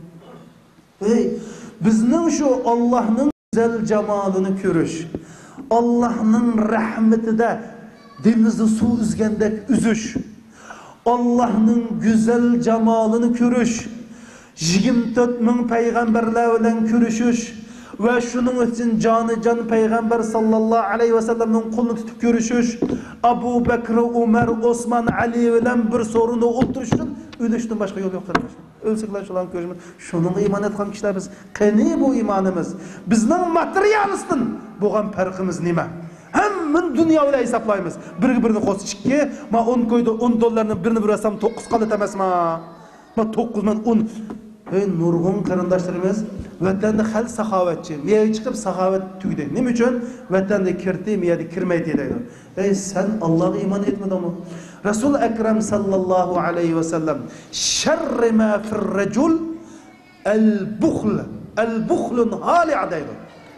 Ey bizning şu Allah'ın güzel cemalını görüş. Allah'ın rahmetide denizi su üzgendek üzüş. Allah'ın güzel cemalını görüş. yigirma to'rt ming peygamberler bilen görüşüş. Ve şunun için canı can peygamber sallallahu aleyhi ve sellem'in kolunu tutup görüşüş. Abu Bekir, Ömer, Osman, Ali bilen bir sorunu oturuşun. Ölüşten başka yol yok kardeşler. Ölsekler şulan görüşümüz. Şunun iman etken kişiler biz. Kani bu imanımız. Bizden materyalistin. Boğan farkımız nime? Hemen dünya ile hesaplayımız. Birini birini kosu çıkki. Ma on koydu on dolarının birini bir asam dokuz kalı temez ma. Ma dokuz men on. Hey nurgun karındaşlarımız. Vatanda hal sahavetçi. Miye çıkıp sahavet tüydü. Ne için? Vatanda kirti, miyede kirmeydi deydi. Ey sen Allah'a iman etmedin mi? Resul Ekrem sallallahu aleyhi ve sellem şerri ma fir recul el buhl. El buhlun hali adaydı.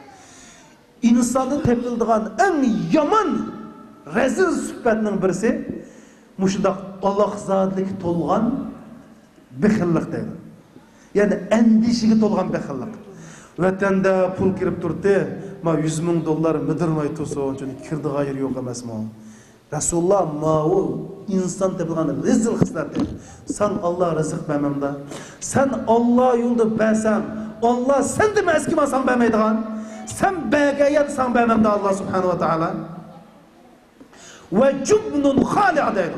İnsanı tepildiğin en yaman rezil sübbetinin birisi muşunda Allah zatlık tolgan bexillik deydi. Yani endişigi tolgan bexillik. Vatanda pul kirip turdi, ma yüz ming dollar midirmay tursa, çünkü kirdi gayri yok emas ma. Rasulullah ma o insan tepilgan rezil hisler deydi. Sen Allah rızık vermemde. Sen Allah yolda bersem, Allah sen de mi eskimasan vermeydiğin? Sen beğeyen san vermemde Allah subhanahu wa ta'ala. Ve cübnun khali'a deydi.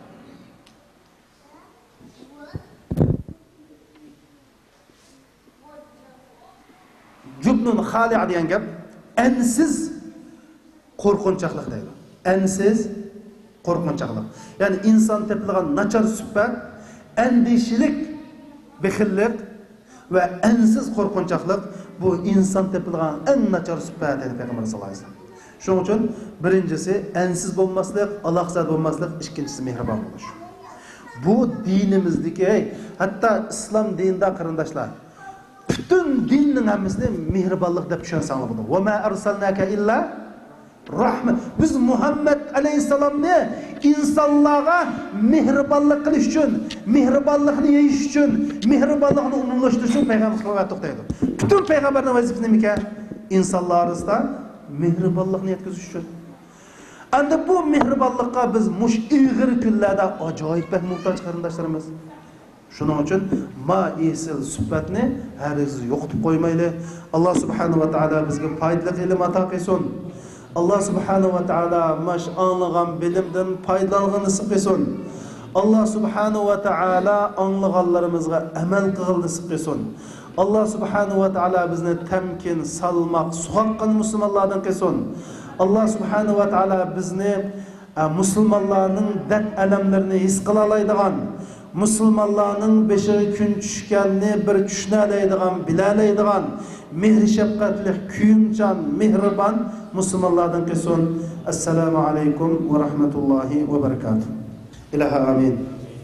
Cübnun khali'a diyen gap ensiz korkunçaklık deydi. Ensiz korkunçaklık. Yani insan tepilgan načar süper, endişilik, bexillik ve ensiz korkunçaklık bu insan tepilgan en načar süper dedi Peygamber sallallahu aleyhi ve sellem. Şunun için birincisi ensiz olmaslık, Allah'sız olmaslık, ikincisi mihriban oluş. Bu dinimizdeki, hatta İslam dininde kardeşler, bütün dinin hemmisini mihribanlık da düşünsen oldu. Ve ma ersalnake illa rahmet. Biz Muhammed aleyhisselam ne? İnsanlara mihribanlık kılış için, mihribanlıkını yeyiş için, mihribanlıkını umumlaştırış için Peygamber sallallahu aleyhi. Bütün peygamberlerin vazifesi ne ki? İnsanlar arasında mihribanlıkını yetkizmiş için. Anda bu mihribanlıkka biz muş iğir günlerde acayip pek muhtaç kardeşlerimiz. Şunun için ma esil sübbetini herkes yokutup koymaylı. Allah subhanahu wa ta'ala bizge faydalı ilim ata qilsin. Allah subhanahu wa ta'ala maş anlagan bilimden faydalanğını nasip qilsin. Allah subhanahu wa ta'ala anlaganlarımızga amel qilishni nasip qilsin. Allah subhanahu wa ta'ala bizni temkin, salmaq, suhaqqan musulmonlardan qilsin. Allah subhanahu wa ta'ala bizni musulmonlarning dard alamlarini his qila oladigan, musulmonlarning beshiga kun tushganini bir tushunadigan, bilalaydigan, mehr shafqatli, kuyimchan, mehribon musulmonlardan qilsin. Assalomu alaykum va rahmatullohi va barakatuh. Ilaha amin.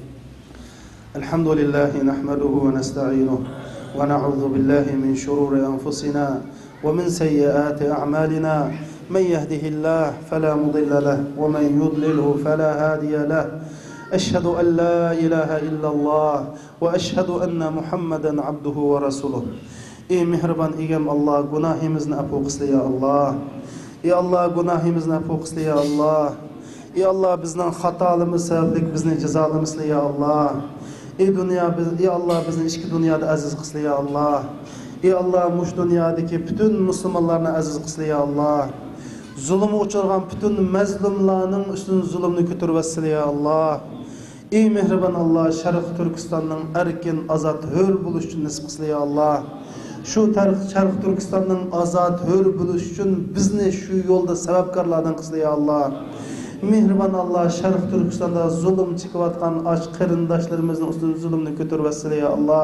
Alhamdulillah nahmaduhu va nasta'inuhu wa na'udhu billahi min shururi anfusina wa min sayyiati a'malina. من يهده الله فلا مضل له ومن يضلله فلا هادي له أشهد أن لا إله إلا الله وأشهد أن محمدا عبده ورسوله. Ey mehriban egam Allah, günahimizni afu qilsin ya Allah. Ey Allah, günahimizni afu qilsin ya Allah. Ey Allah, bizning xatolarimiz sababli bizni jazolamizsin ya Allah. Ey dünya biz, ey Allah, bizni ichki dunyoda aziz qilsin ya Allah. Ey Allah, mush dunyodagi bütün musulmonlarni aziz qilsin ya Allah. Zulümü uçurgan bütün mazlumlarning üstün zulümni ko'tarib vassil ya Allah. Ey mehriban Allah, Sharq Türkistanning erkin, azat, hür buluş uchun nasib qilsin ya Allah. Şu Şarkı Türkistan'ın azad hür buluş için bizni şu yolda sebepkarlardan kılsın ya Allah. Mehriban Allah, Şarkı Türkistan'da zulüm çıkıvatkan aç kırındaşlarımızın üstüne zulümünü götürüversin ya Allah.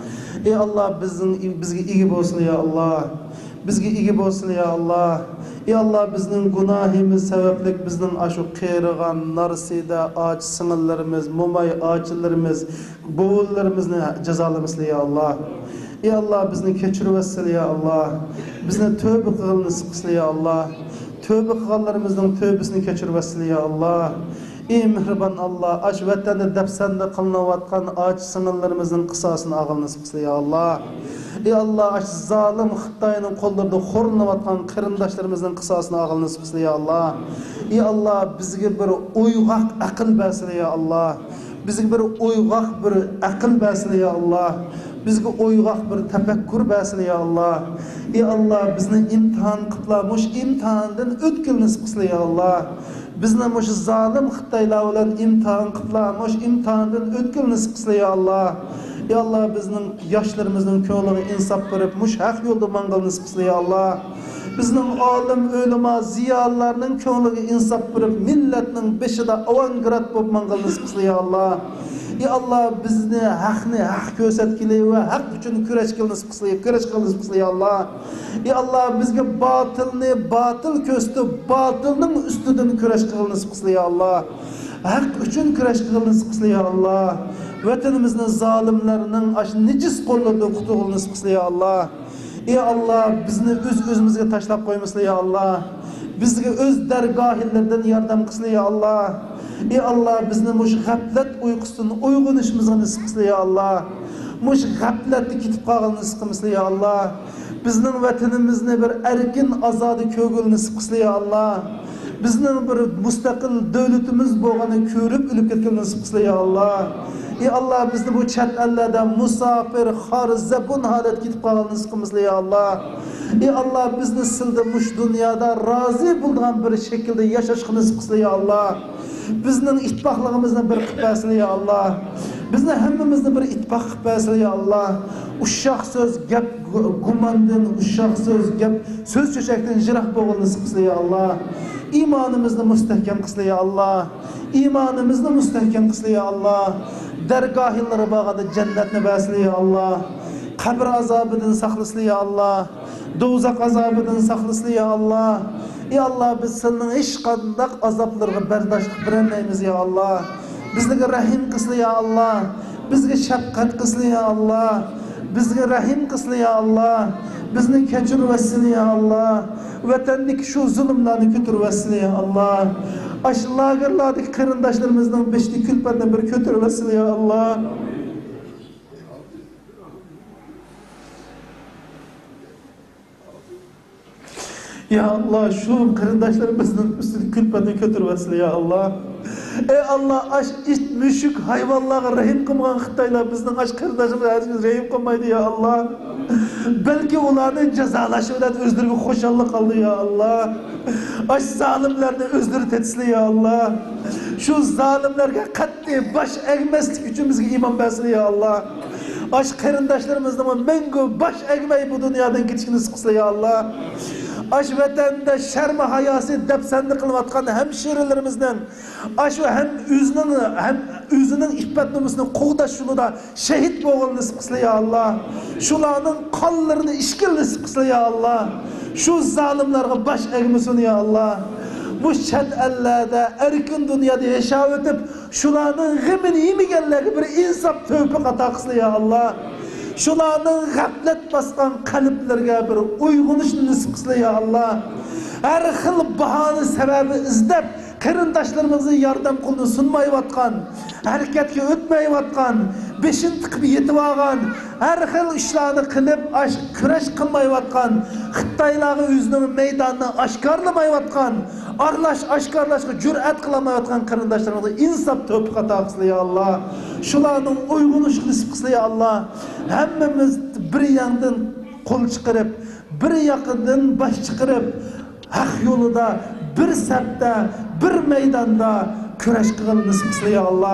Ey Allah, bizim bizge iyi olsun ya Allah. Bizge iyi olsun ya Allah. Ey Allah, bizning günahimiz sebeplik bizning aşu qiyrigan narsida aç singillarimiz, mumay ağaçlarımız, boğullarimizni cezalamasın ya Allah. Ey Allah, bizni kechirversin ya Allah. Bizni tövbe qilsin ya Allah. Tövbe qilganlarimizning tövbesini kechirversin ya Allah. Ey mehriban Allah, aş vatanda dafsanda qilinayotgan aç sing'illarimizning qisosini ag'ilsin ya Allah. Ey Allah, aş zalim Xitoyning qo'llarida xo'rlanayotgan qarindoshlarimizning qisosini ag'ilsin ya Allah. Ey Allah, bizga bir uyg'oq aql bersin ya Allah. Bizga bir uyg'oq bir aql bersin ya Allah. Bizga uyg'oq bir tafakkur bersin ya Allah. Ey Allah, bizni imtihon qilib, imtihondan o'tkazsin ya Allah. Bizni mush zalim Xitoylar bilan imtihon qilib, mush imtihondan o'tkazsin ya Allah. Ey Allah, bizning yoshlarimizni ko'ngliga insof berib, mush haq yo'lda mangalni ya Allah. Bizning olim, ulamo, ziyolilarning ko'ngliga insof berib, millatning beshida avangard bo'lib mangalni ya Allah. Ey Allah, bizni haqni haq ko'rsatgili va haq uchun kurash qilishni kurash qilishni ya Allah. Ey Allah, bizga botilni botil ko'rsatib, botilning ustidan kurash qilishni ya Allah. Haq uchun kurash qilishni ya Allah. Vatanimizning zolimlarining ash nijis qo'llaridan qutulishni ya Allah. Ey Allah, bizni o'z o'zimizga tashlab qo'ymasin ya Allah. Bizga o'z dargohinglardan yordam qilsin ya Allah. Ey Allah, bizni mush g'aflat uyqusidan uyg'onishimizni nasib qilsin ya Allah. Mush g'aflatga ketib qolganimizni qilsin ya Allah. Bizning vatanimizni bir erkin azodi ko'ngil nasib qilsin ya Allah. Bizning bir mustaqil davlatimiz bo'lganini ko'rib o'lib ketgan nasib qilsin ya Allah. Ey Allah, bizni bu chat ellardan musafir, xor, zabun holat ketib qolganimizni qilsin ya Allah. Ey Allah, bizni sildi mush dunyoda rozi bo'lgan bir shaklda yashashni nasib qilsin ya Allah. Bizning ittifoqligimizni bir qilib bersin ya Allah. Bizni hammamizni bir ittifoq qilib bersin ya Allah. Uşaq söz gap gumondan, uşaq söz gap söz cho'chakdan yiroq bo'lganimizni qilsin ya Allah. İmanimizni mustahkam qilsin ya Allah. İmanimizni mustahkam qilsin ya Allah. Dargohinglar bag'ida jannatni bersin ya Allah. Qabr azobidan saqlasin ya Allah. Do'zax azobidan saqlasin ya Allah. Ey Allah, biz sening hech qanday azoblarga bardoshlik bermaymiz ya Allah. Bizga rahim qilsin ya Allah. Bizga shafqat qilsin ya Allah. Bizga rahim qilsin ya Allah. Bizni kechirversin ya Allah. Vatandagi shu zulmlarni ko'tarversin ya Allah. Ash lagerlardagi qarindoshlarimizning beshti kulfatni bir ko'tarversin ya Allah. Ya Allah, şu qarindoshlarimizning üstüne külfatni ko'tarversin ya Allah. Ey Allah, aş it müşük hayvanlarga rahim qilgan Xitoylar bizning aş qarindoshlarimizga rahim qilmaydi ya Allah. Belki ularni jazolashi bilan o'zlariga xo'shallik qildi ya Allah. Aş zalimlarni o'zlari tetsin ya Allah. Şu zalimlarga qat'iy bosh egmaslik uchun bizga iymon bersin ya Allah. Aş qarindoshlarimizning mengu bosh egmay bu dunyodan ketishini qilsin ya Allah. Aş vatanda şerme hayası depsendi kılvatkan hemşerilerimizden aşu hem üzünün hem üzünün iffet numusunu qoğdaş yolunda şehit boğulunu sıkıslı ya Allah. Şularının kanlarını işkilini sıkıslı ya Allah. Şu zalimlerine baş eğmesin ya Allah. Bu chat ellerde erkin dünyada yaşav etip şularının gımını yemegenlerine bir insaf tövbe katakıslı ya Allah. Şularning g'aflat basgan qalblarga bir uyg'onishni nasib qilsin ya Allah. Har xil bahona sababi izlab qarindoshlarimizni yordam qo'lini sunmayotgan, harakatga o'tmayotgan, beshin tiqib yetib olgan, har xil ishlarni qilib, ash kurash qilmayotgan, Xitoylarga o'zining maydonini oshkorlamayotgan, aralash oshkorlashga jur'at qilmayotgan qarindoshlarimizni insof tavfiq ato qilsin ya Allah. Shularning uyg'onishini nasib qilsin ya Allah. Hammamiz bir yandan qo'l chiqarib, bir yoqdan bosh chiqarib, haq yo'lida, bir safda, bir maydonda kurash qilishni nasib qilsin ya Allah.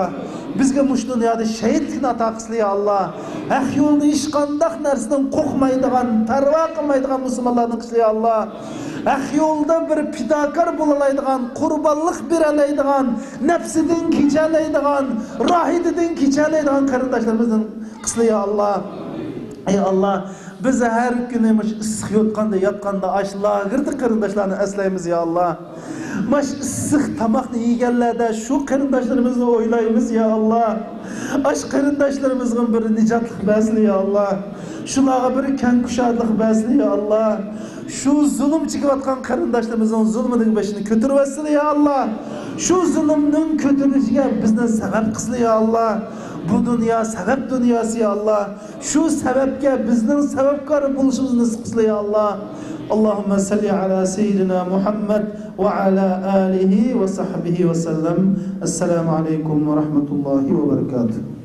bizga mush dunyoda shahidlikni ato qilsin ya Allah. Haq yo'lda hech qanday narsadan qo'rqmaydigan, parvo qilmaydigan musulmonlarni qilsin ya Allah. Haq yo'lda bir fidokor bo'lalaydigan, qurbonlik beralaydigan, nafsidan kechalaydigan, rohididan kechalaydigan qarindoshlarimizni qilsin ya Allah. Ey Allah, biz her günü ıssıq yotqanda, yatqanda aşlagırdı qarindoshlarni eslaymiz ya Allah. Maş ıssıq tamaqni yeganlarda şu qarindoshlarimizni o'ylaymiz ya Allah. Aş qarindoshlarımızın bir nijotlik bersin ya Allah. Şularga bir keng kushadlik bersin ya Allah. Şu zulm chekayotgan qarindoshlarımızın zulmining başını ko'tarib ya Allah. Şu zulmning ko'tarilishiga bizni sabab qilsin ya Allah. Bu dünya sebep dünyası ya Allah. Şu sebepke bizden sebepkar buluşumuzu nasip kılsın ya Allah. Allahümme salli ala seyyidina Muhammed ve ala alihi ve sahbihi ve sellem. Esselamu aleyküm ve rahmetullahi ve berekatuhu.